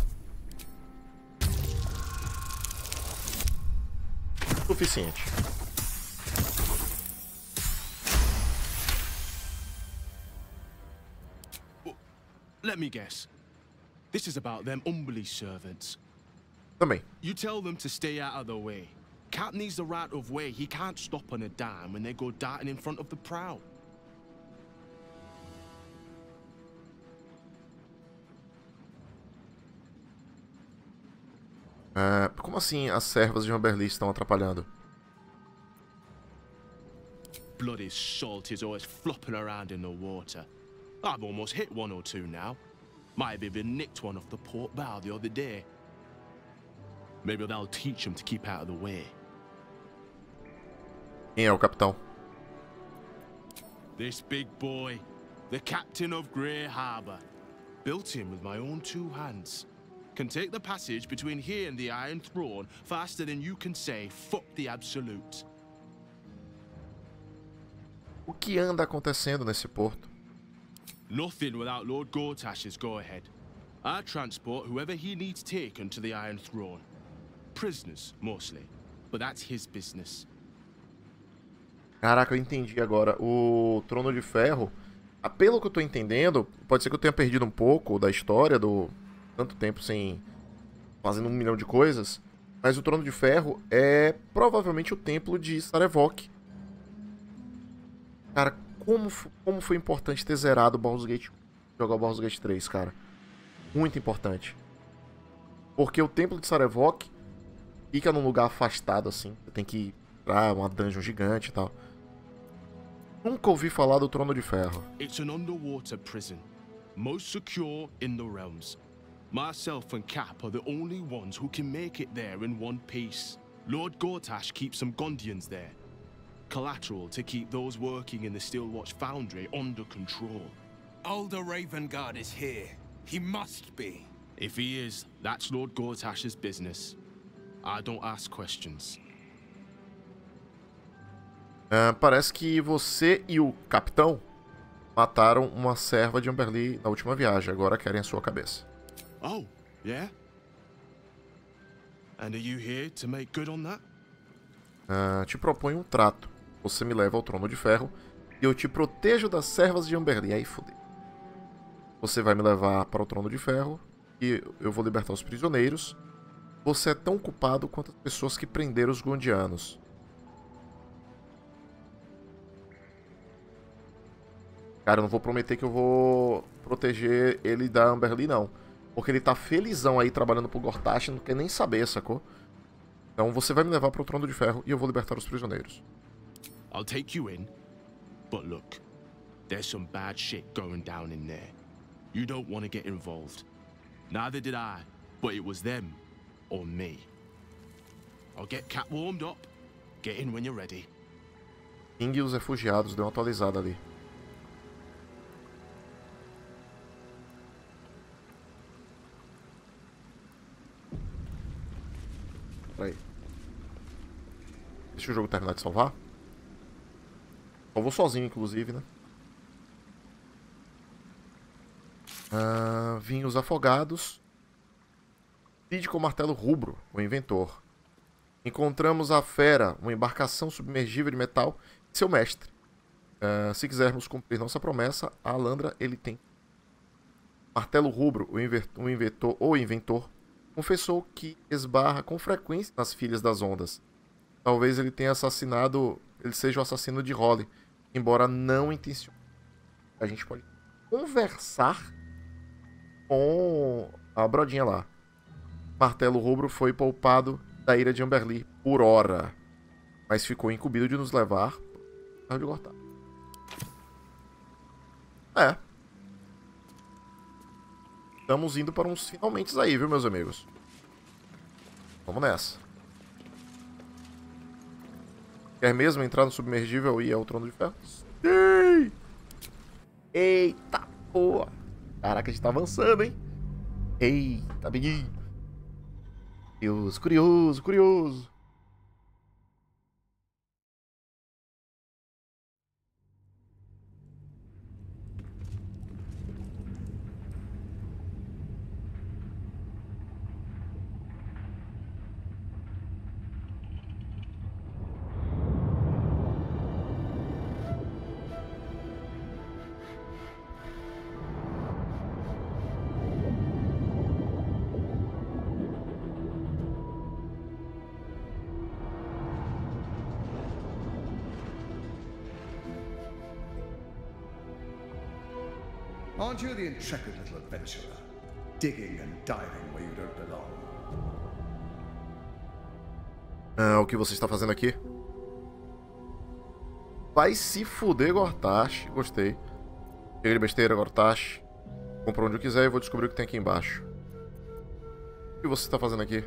Suficiente. Let me guess. This is about them Umberley servants. Também. You tell them to stay out of the way. Cap needs the right of way. He can't stop on a dime when they go darting in front of the prow. Uh, como assim as servas de Amberley estão atrapalhando? Bloody salt is always flopping around in the water. I've almost hit one or two now. Might have even nicked one off the port bow the other day. Maybe they'll teach them to keep out of the way. Quem é o capitão? This big boy, the captain of Grey Harbor. Built him with my own two hands. Can take the passage between here and the Iron Throne faster than you can say, fuck the Absolute. O que anda acontecendo nesse porto? Nothing without Lord Gortash's go-ahead. I transport whoever he needs taken to the Iron Throne. Prisoners, mostly. But that's his business. Caraca, eu entendi agora. O Trono de Ferro, pelo que eu tô entendendo, pode ser que eu tenha perdido um pouco da história do... Tanto tempo sem... Fazendo um milhão de coisas. Mas o Trono de Ferro é provavelmente o templo de Sarevok. Cara, como, como foi importante ter zerado o Baldur's Gate, jogar o Baldur's Gate três, cara. Muito importante. Porque o templo de Sarevok fica num lugar afastado, assim. Você tem que ir pra uma dungeon gigante e tal. Nunca ouvi falar do Trono de Ferro. It's an underwater prison. Most secure in the realms. Myself and Cap are the only ones who can make it there in one piece. Lord Gortash keeps some Gondians there. Collateral to keep those working in the Steelwatch Foundry under control. Ulder Ravengard is here. He must be. If he is, that's Lord Gortash's business. I don't ask questions. Uh, parece que você e o capitão mataram uma serva de Amberley na última viagem. Agora querem a sua cabeça. Oh, yeah? And are you here to make good on that? Uh, te proponho um trato. Você me leva ao Trono de Ferro e eu te protejo das servas de Amberley. Aí fodeu. Você vai me levar para o Trono de Ferro e eu vou libertar os prisioneiros. Você é tão culpado quanto as pessoas que prenderam os Gondianos. Cara, eu não vou prometer que eu vou proteger ele da Amberley, não. Porque ele tá felizão aí trabalhando pro Gortash, não quer nem saber, sacou? Então você vai me levar pro Trono de Ferro e eu vou libertar os prisioneiros. I'll take you in. But look, there's some bad shit going down in there. You don't want to get involved. Neither did I, but it was them or me. I'll get Cat warmed up. Get in when you're ready. King e os refugiados, deu uma atualizada ali. Peraí. Deixa o jogo terminar de salvar. Eu vou sozinho, inclusive, né? Ah, vinhos afogados. Lide com o martelo rubro, o inventor. Encontramos a fera, uma embarcação submergível de metal, e seu mestre. Uh, se quisermos cumprir nossa promessa, a Alandra ele tem. Martelo rubro, o, o inventor ou inventor, confessou que esbarra com frequência nas filhas das ondas. Talvez ele tenha assassinado, ele seja o assassino de Holly, embora não intencionado. A gente pode conversar com a brodinha lá. Martelo rubro foi poupado da ira de Amberly por hora, mas ficou incumbido de nos levar ao de Gortash. É. Estamos indo para uns finalmente aí, viu, meus amigos? Vamos nessa. Quer mesmo entrar no submergível e ir ao Trono de Ferro? Sim! Eita porra! Caraca, a gente tá avançando, hein? Eita, amiguinho! Curioso, curioso, curioso. Aren't you the intrepid little adventurer, digging and diving where you don't belong? Ah, o que você está fazendo aqui? Vai se fuder, Gortash. Gostei. Chega de besteira, Gortash. Compra onde eu quiser e vou descobrir o que tem aqui embaixo. O que você está fazendo aqui?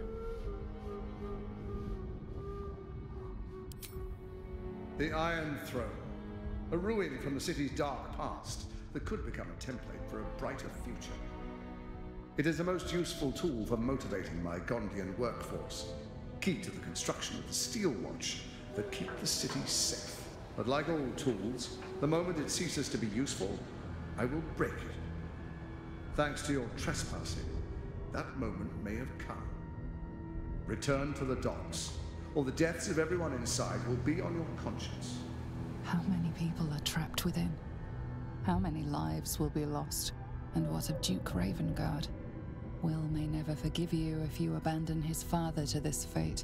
The Iron Throne, a ruin from the city's dark past that could become a template for a brighter future. It is the most useful tool for motivating my Gondian workforce, key to the construction of the Steel Watch that keep the city safe. But like all tools, the moment it ceases to be useful, I will break it. Thanks to your trespassing, that moment may have come. Return to the docks, or the deaths of everyone inside will be on your conscience. How many people are trapped within? How many lives will be lost? And what of Duke Ravengard? Will may never forgive you if you abandon his father to this fate.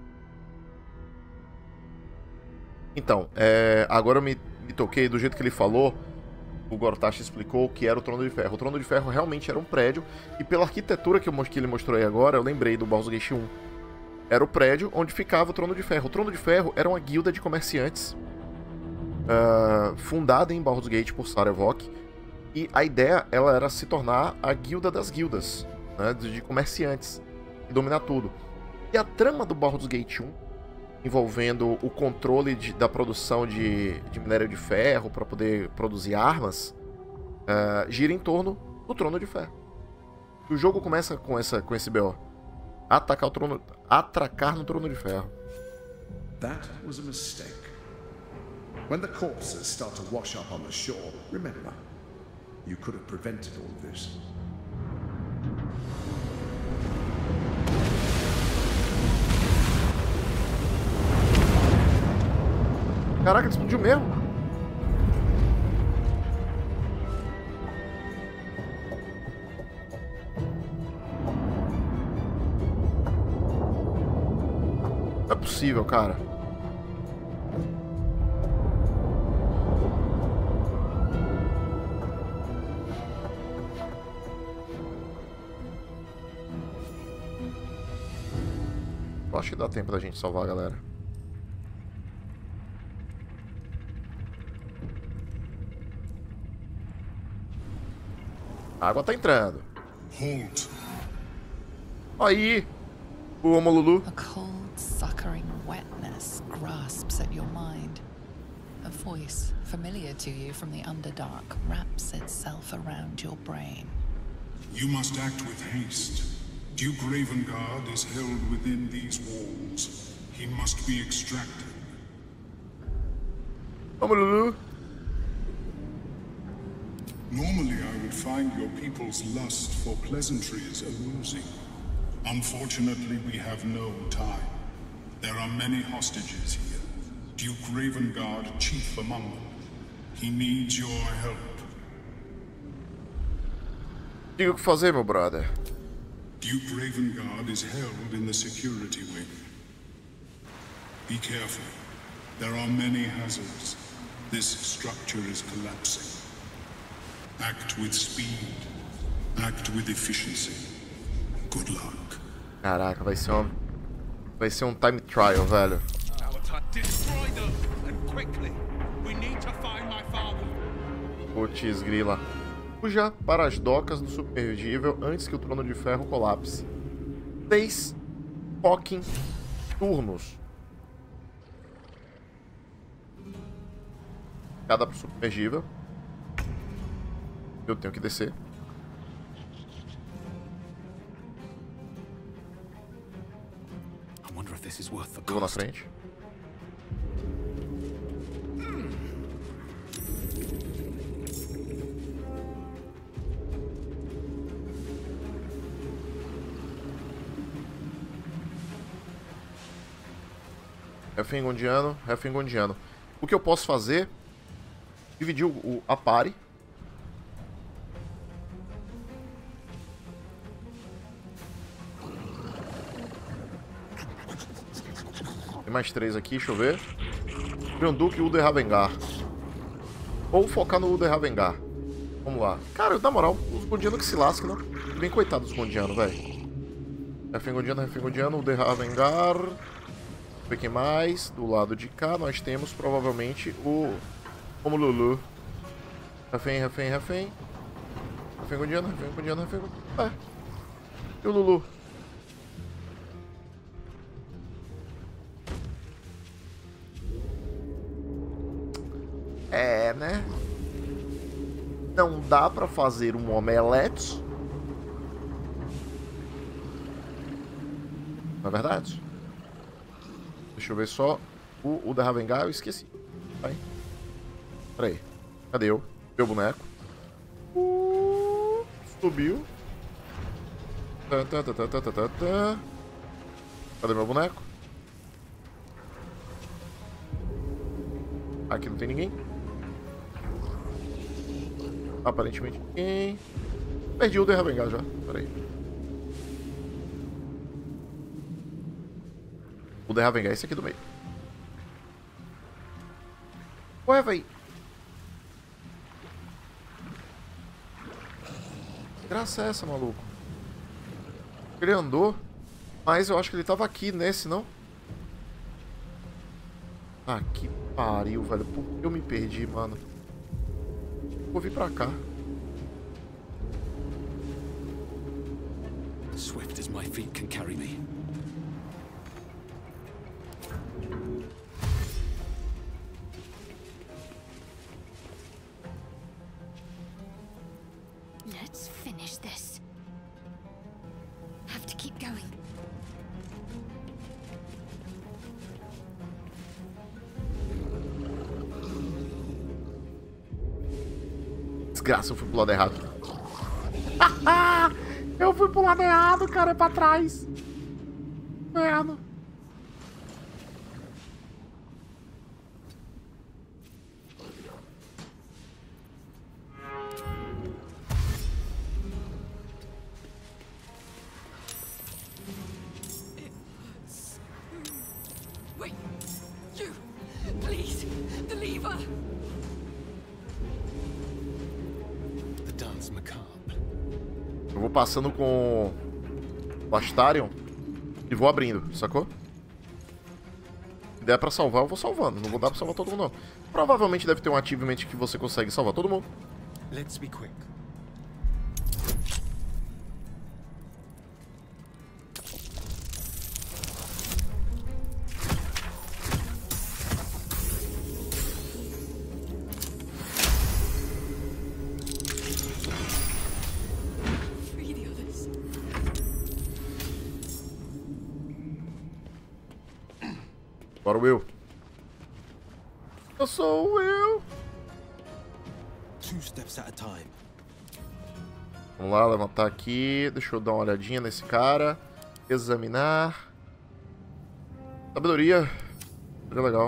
Então, é, agora eu me, me toquei do jeito que ele falou. O Gortash explicou que era o Trono de Ferro. O Trono de Ferro realmente era um prédio. E pela arquitetura que, eu, que ele mostrou aí agora, eu lembrei do Baldur's Gate um. Era o prédio onde ficava o Trono de Ferro. O Trono de Ferro era uma guilda de comerciantes Uh, fundada em Baldur's Gate por Sarevok, e a ideia ela era se tornar a guilda das guildas, né, de comerciantes, e dominar tudo. E a trama do Baldur's Gate um, envolvendo o controle de, da produção de, de minério de ferro para poder produzir armas, uh, gira em torno do Trono de Ferro. E o jogo começa com, essa, com esse B O. Atacar o trono, atracar no Trono de Ferro. That was a mistake. When the corpses start to wash up on the shore, remember, you could have prevented all of this. Caraca, explodiu mesmo. Não é possível, cara. Acho que dá tempo da gente salvar a galera. A água tá entrando. Aí, o Homolulu. A cold, suckering wetness grasps at your mind. A voice familiar to you from the Underdark wraps itself around your brain. You must act with haste. Duke Ravengard is held within these walls. He must be extracted. Homolulu. Normally, I would find your people's lust for pleasantries amusing. Unfortunately, we have no time. There are many hostages here. Duke Ravengard, chief among them. He needs your help. Diga o que fazer, meu brother. Duke Ravengard is held in the security wing. Be careful. There are many hazards. This structure is collapsing. Act with speed. Act with efficiency. Good luck. Caraca, vai ser um vai ser um time trial, velho. Putz, grila. Fuja para as docas do submergível antes que o trono de ferro colapse. Seis fucking turnos. Cada pro submergível. Eu tenho que descer. Vou na frente. Refém gondiano, refém gondiano. O que eu posso fazer? Dividir o, o, a pare. Tem mais três aqui, deixa eu ver. Granduque e Uder Ravengar. Ou focar no Uder Ravengar. Vamos lá. Cara, na moral, os gondianos que se lascam, não? Bem coitado dos gondianos, velho. Refém gondiano, refém gondiano, Uder Ravengar. Vamos ver quem mais. Do lado de cá nós temos provavelmente o Homolulu. Refém, refém, refém. Refém gondiano, refém gondiano, refém gondiano. É. E o Lulu? É, né? Não dá pra fazer um omelete. Não é verdade? Deixa eu ver só o, o da Ravengar, eu esqueci. Vai. Pera aí. Cadê eu? Meu boneco. Uh, subiu. Tá, tá, tá, tá, tá, tá, tá. Cadê meu boneco? Aqui não tem ninguém. Aparentemente ninguém. Perdi o de Ravengar já. Pera aí. O de Ravengar é esse aqui do meio. Ué, véi. Que graça é essa, maluco? Ele andou, mas eu acho que ele tava aqui nesse, não? Ah, que pariu, velho. Por que eu me perdi, mano? Vou vir pra cá. Swift as my feet can carry me. Let's finish this. Have to keep going. Desgraça, eu fui pro lado errado. Eu fui pro lado errado, cara, é pra trás. Merda. Wait, you, please, the lever. Eu vou passando com o Astarion e vou abrindo, sacou? Se der pra salvar, eu vou salvando. Não vou dar pra salvar todo mundo, não. Provavelmente deve ter um achievement que você consegue salvar todo mundo. Let's be quick. Bora, Will. Eu sou o Will. Two steps at a time. Vamos lá, levantar aqui. Deixa eu dar uma olhadinha nesse cara. Examinar. Sabedoria. Seria legal.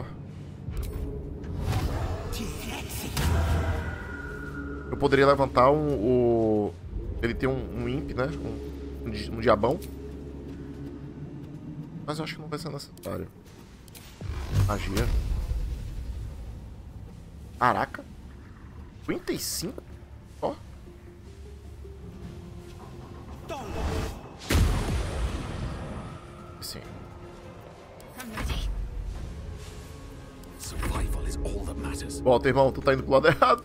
Eu poderia levantar um, o... Ele tem um, um imp, né? Um, um, um diabão. Mas eu acho que não vai ser necessário. Magia. Caraca. trinta e cinco? Ó. Sim. Survival is all that matters. Volta, irmão. Tu tá indo pro lado errado.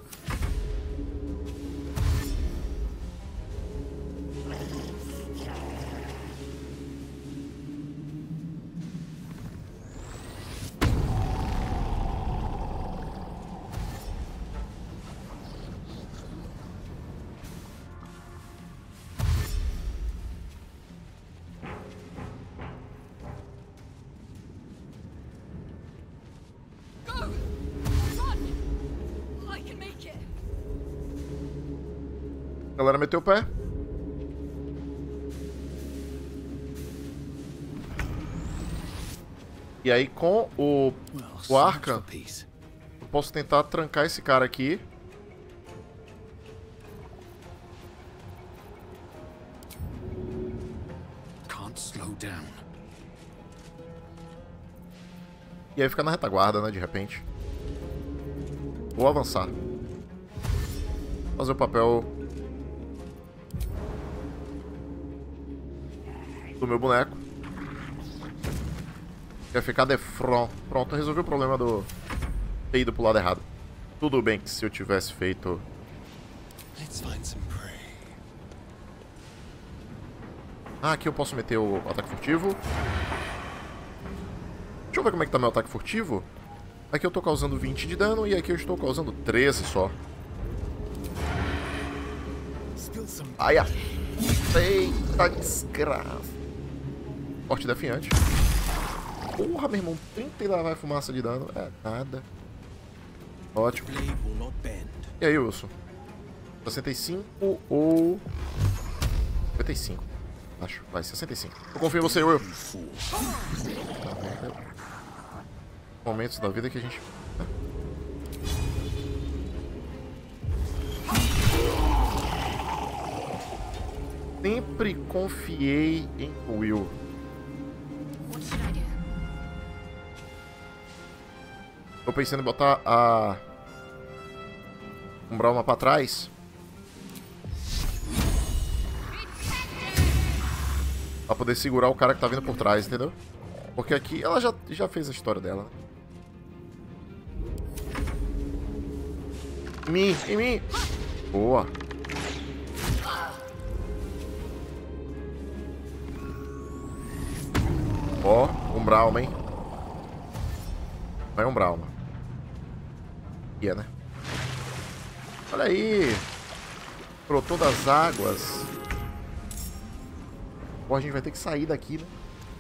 A galera meteu o pé. E aí com o, o Arca, eu posso tentar trancar esse cara aqui. Can't slow down. E aí fica na retaguarda, né, de repente. Vou avançar. Fazer o papel do meu boneco. Quer ficar de front. Pronto, resolvi o problema do ter ido pro lado errado. Tudo bem que se eu tivesse feito... Ah, aqui eu posso meter o ataque furtivo. Deixa eu ver como é que tá meu ataque furtivo. Aqui eu tô causando vinte de dano e aqui eu estou causando treze só. Ai, ai. Eita desgraça. Forte defiante. Porra, meu irmão. trinta e lá vai fumaça de dano. É, nada. Ótimo. E aí, Wilson? sessenta e cinco ou... cinquenta e cinco. Acho. Vai, sessenta e cinco. Eu confio em você, Will. Momentos da vida que a gente... Sempre confiei em Will. Tô pensando em botar a Umbralma pra trás. Pra poder segurar o cara que tá vindo por trás, entendeu? Porque aqui ela já, já fez a história dela, né? Em mim, em mim! Boa! Ó, oh, Umbralma, hein? Vai Umbralma. E é, né? Olha aí! Brotou das águas. Pô, a gente vai ter que sair daqui, né?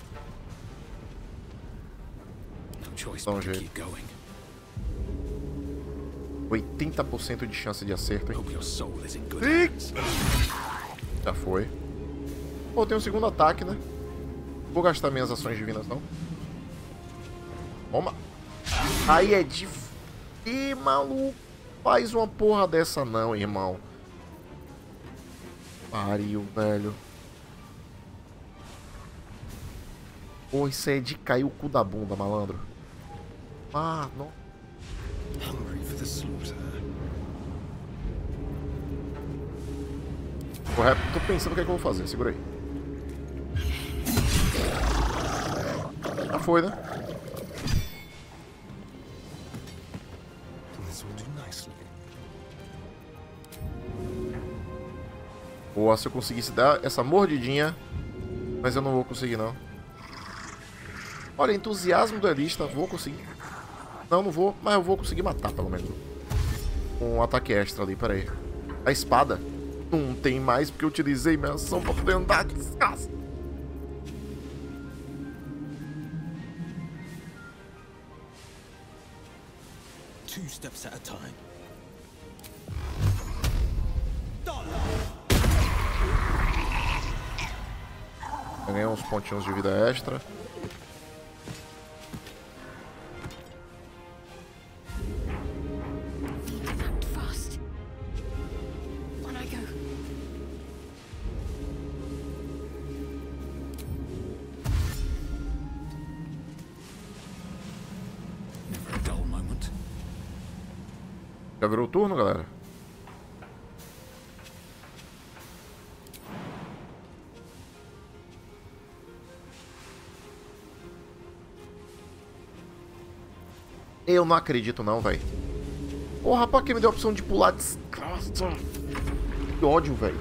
Dá um jeito. oitenta por cento de chance de acerto, hein? Já foi. Pô, tem um segundo ataque, né? Vou gastar minhas ações divinas, não. Toma. Aí é de... Ih, maluco. Faz uma porra dessa não, irmão. Pariu, velho. Pô, isso é de cair o cu da bunda, malandro. Ah, não. Correto, tô pensando o que é que eu vou fazer. Segura aí. Já foi, né? Boa, se eu conseguisse dar essa mordidinha. Mas eu não vou conseguir, não. Olha, entusiasmo duelista. Vou conseguir. Não, não vou. Mas eu vou conseguir matar, pelo menos. Um ataque extra ali, pera aí. A espada. Não tem mais, porque eu utilizei minha ação pra poder andar. Desgraça. Two steps at a time. Eu ganhei uns pontinhos de vida extra. Já virou o turno, galera? Eu não acredito não, velho. Porra, pra que me deu a opção de pular? Desgraça. Que ódio, velho.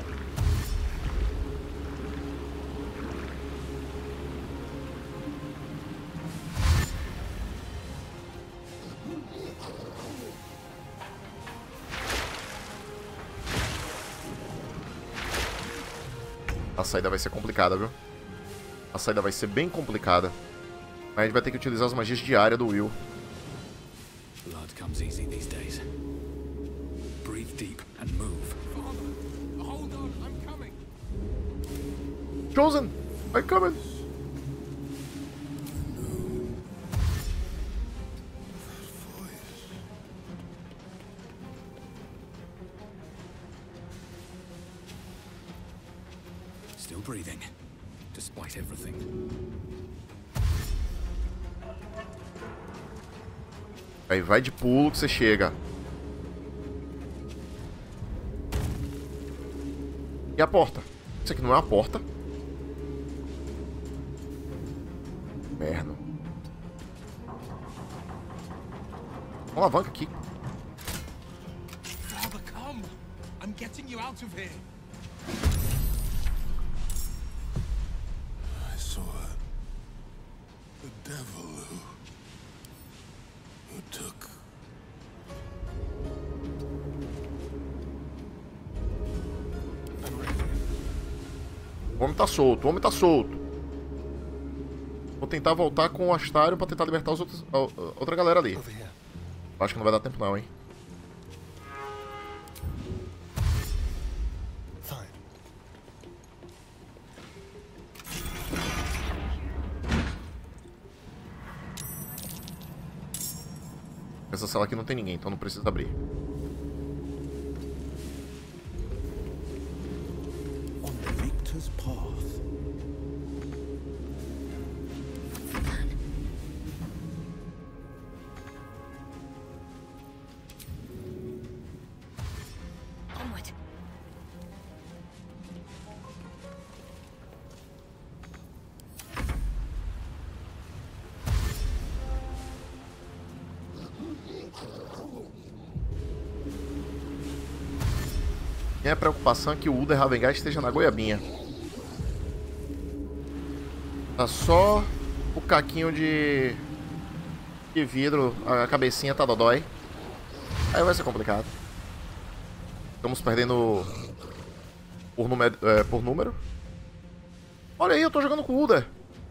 A saída vai ser complicada, viu? A saída vai ser bem complicada. Mas a gente vai ter que utilizar as magias de área do Will. Blood comes easy these days. Breathe deep and move. Father, hold on, I'm coming. Chosen, I'm coming. Still breathing, despite everything. Aí vai de pulo que você chega. E a porta? Isso aqui não é uma porta. Merda. Uma alavanca aqui. Father, come. I'm getting you out of here. I saw it. The devil who, who took. O homem tá solto, o homem tá solto. Vou tentar voltar com o Astarion pra tentar libertar os outros, a, a outra galera ali. Acho que não vai dar tempo não, hein. Essa sala aqui não tem ninguém, então não precisa abrir. On the victor's path. Onward. Minha preocupação é que o Ulder Ravengard esteja na goiabinha. Tá só o caquinho de... de vidro, a cabecinha tá dodói. Aí vai ser complicado. Estamos perdendo por número, é, por número. Olha aí, eu tô jogando com o Ulder.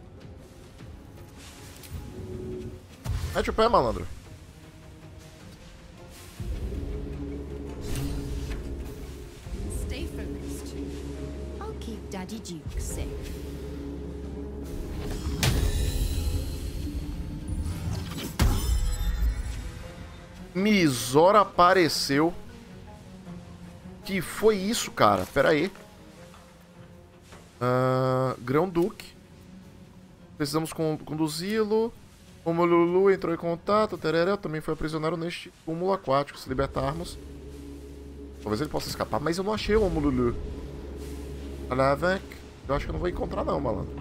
Mete o pé, malandro. Stay from this too. I'll keep Daddy Duke safe. Misora apareceu. Que foi isso, cara? Pera aí. Uh, Grão-Duque. Precisamos conduzi-lo. O Mululu entrou em contato. Tereré também foi aprisionado neste túmulo aquático. Se libertarmos, talvez ele possa escapar. Mas eu não achei o Mululu. Alavanc. Eu acho que eu não vou encontrar não, malandro.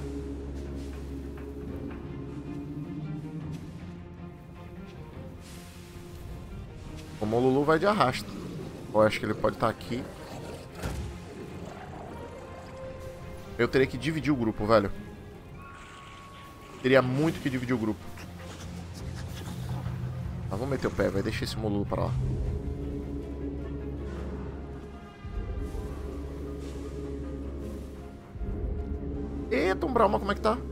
O Mululu vai de arrasta. Eu acho que ele pode estar aqui. Eu teria que dividir o grupo, velho. Teria muito que dividir o grupo. Tá, vamos meter o pé, vai. Deixa esse Mululu pra lá. Eita, um Brauma, como é que tá?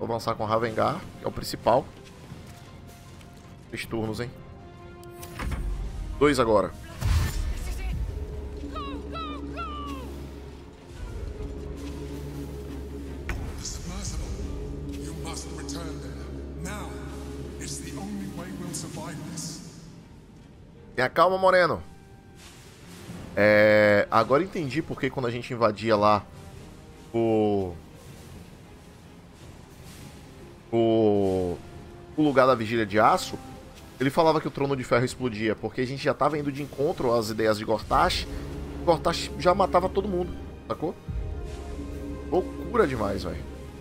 Vou avançar com Ravengar, que é o principal. Três turnos, hein? Dois agora. Tenha calma, Moreno. É... Agora entendi porque quando a gente invadia lá o... o... o lugar da Vigília de Aço, ele falava que o Trono de Ferro explodia, porque a gente já tava indo de encontro às ideias de Gortash. Gortash já matava todo mundo, sacou? Loucura demais, velho.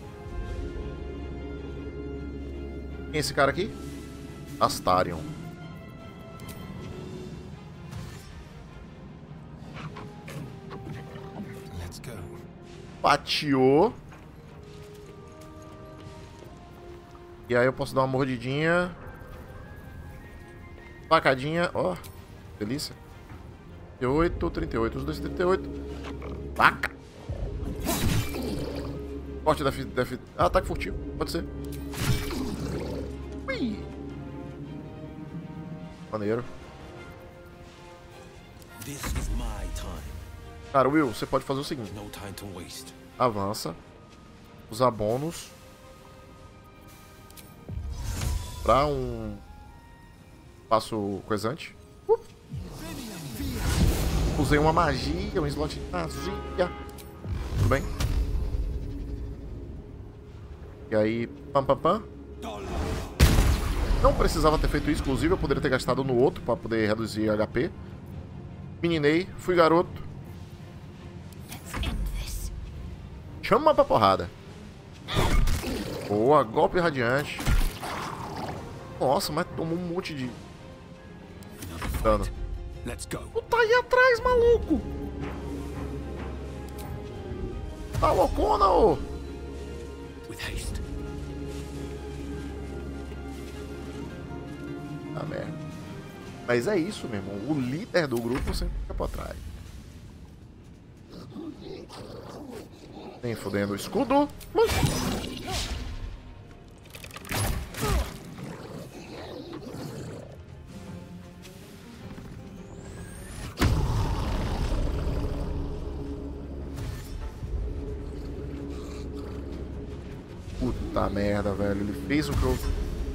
Quem é esse cara aqui? Astarion. Fatiou. E aí eu posso dar uma mordidinha. Facadinha, ó. Oh, delícia. trinta e oito, trinta e oito, os dois trinta e oito. Faca. Corte da F... Ah, ataque furtivo, pode ser. Ui. Maneiro. Cara, Will, você pode fazer o seguinte. Avança. Usar bônus. Pra um... Passo coisante. Uh. Usei uma magia, um slot de magia. Tudo bem? E aí, pam pam pam. Não precisava ter feito isso, inclusive eu poderia ter gastado no outro pra poder reduzir H P. Meninei, fui garoto. Chama pra porrada. Boa, golpe radiante. Nossa, mas tomou um monte de dano. Tu tá aí atrás, maluco. Tá loucona, ô. Ah, merda. Mas é isso, meu irmão. O líder do grupo sempre fica pra trás. Nem fodendo o escudo. Puta merda, velho. Ele fez o que eu...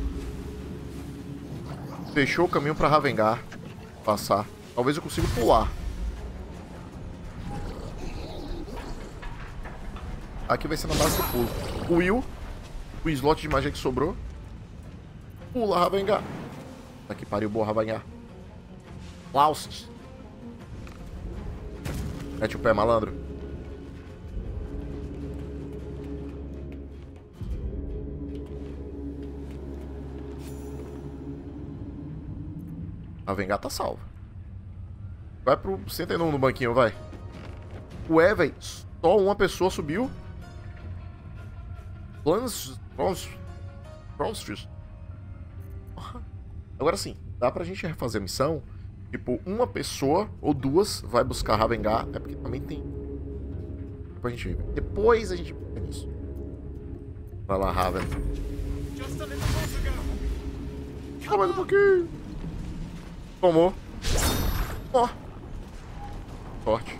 Fechou o caminho pra Ravengar passar. Talvez eu consiga pular. Aqui vai ser na base do pulo. O Will, o slot de magia que sobrou. Pula, Ravengar. Tá que pariu, boa, Ravengar. Laust. Mete o pé, malandro. Ravengar tá salvo. Vai pro... Senta aí no, no banquinho, vai. Ué, velho. Só uma pessoa subiu. Plans... Plans... Agora sim, dá pra gente refazer a missão. Tipo, uma pessoa ou duas vai buscar Ravengar. É porque também tem... Depois a gente vê. Depois a gente vê nisso. Vai lá, Raven. Ah, mais um pouquinho. Tomou. Ó. Forte.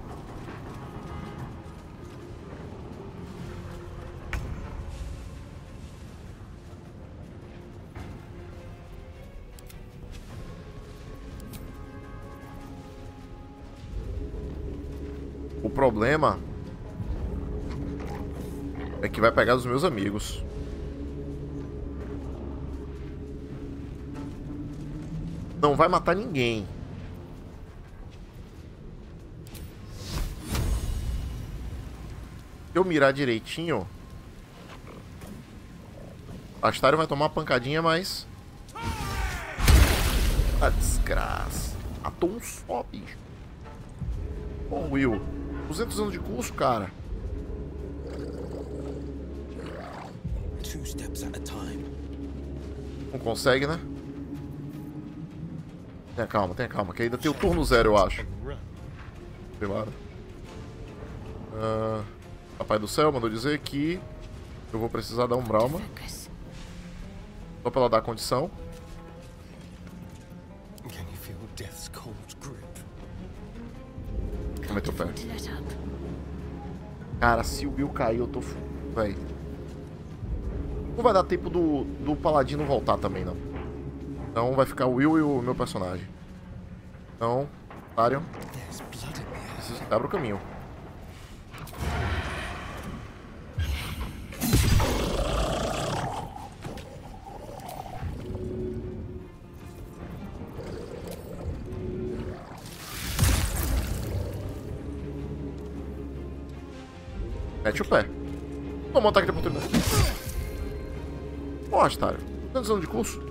O problema é que vai pegar dos meus amigos. Não vai matar ninguém. Se eu mirar direitinho, Astarion vai tomar uma pancadinha, mas... A desgraça. Matou um só, bicho. Bom, Will. duzentos anos de curso, cara. Não consegue, né? Tenha calma, tenha calma, que ainda tem o turno zero, eu acho. Sei lá. Uh, Papai do Céu mandou dizer que Eu vou precisar dar um Brauma. Só pra ela dar a condição. Vou meter o pé. Cara, se o Will cair, eu tô fudido, véi. Não vai dar tempo do, do Paladino voltar também, não. Então vai ficar o Will e o meu personagem. Então, Tarion. Preciso que abra o caminho. Mete o pé. Toma um ataque de oportunidade. Ó, Astário. Quantos anos de curso?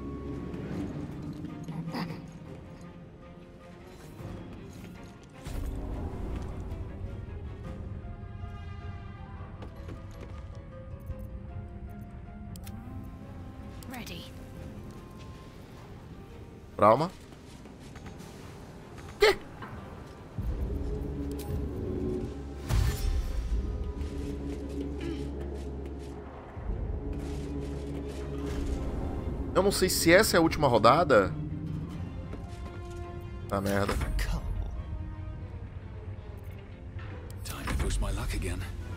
Ready. Brauma. Quê? Eu não sei se essa é a última rodada. Tá merda. Time to push my luck again.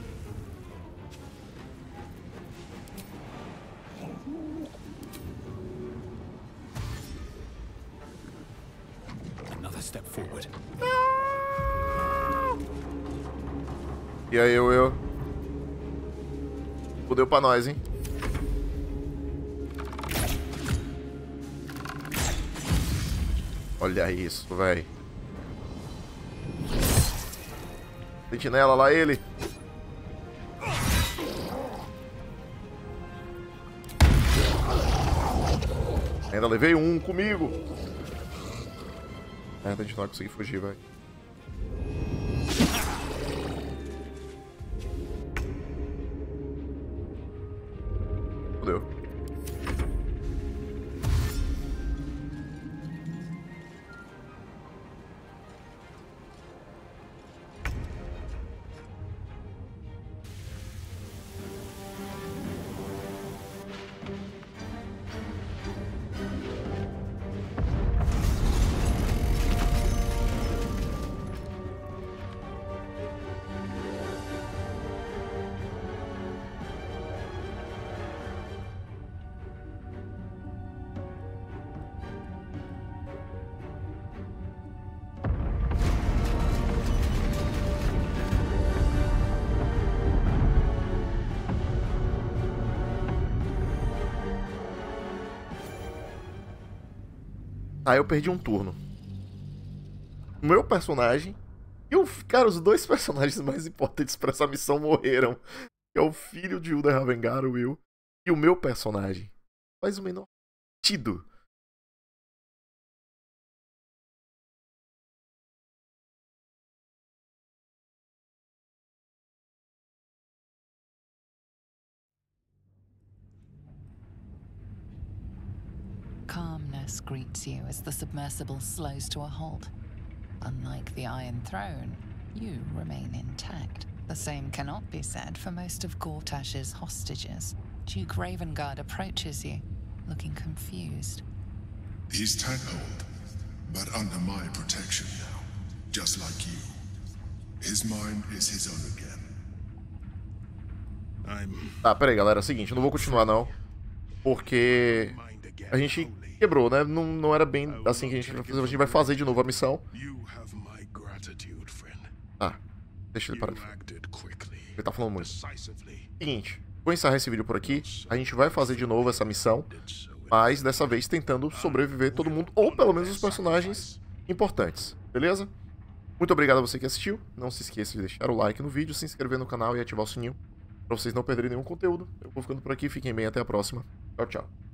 Another step forward. E aí, eu, eu. Fudeu pra nós, hein? Olha isso, velho. Sentinela lá, ele. Ainda levei um comigo. É, a gente não vai conseguir fugir, velho. Fudeu. Aí eu perdi um turno. O meu personagem e o... Cara, os dois personagens mais importantes pra essa missão morreram. Que é o filho de Ulder Ravengard, o Will. E o meu personagem. Faz o menor sentido. Calmness greets you as the submersible slows to a halt. Unlike the Iron Throne, you remain intact. The same cannot be said for most of Gortash's hostages. Duke Ravengard approaches you, looking confused. He's Taghold, but under my protection now, just like you. His mind is his own again. I'm... Tá, pera aí, galera. É o seguinte, eu não vou continuar, não. Porque a gente quebrou, né? Não, não era bem assim que a gente vai fazer. A gente vai fazer de novo a missão. Ah, deixa ele parar de falar. Ele tá falando muito. Seguinte, vou encerrar esse vídeo por aqui. A gente vai fazer de novo essa missão, mas dessa vez tentando sobreviver todo mundo, ou pelo menos os personagens importantes, beleza? Muito obrigado a você que assistiu. Não se esqueça de deixar o like no vídeo, se inscrever no canal e ativar o sininho pra vocês não perderem nenhum conteúdo. Eu vou ficando por aqui, fiquem bem, até a próxima. Tchau, tchau.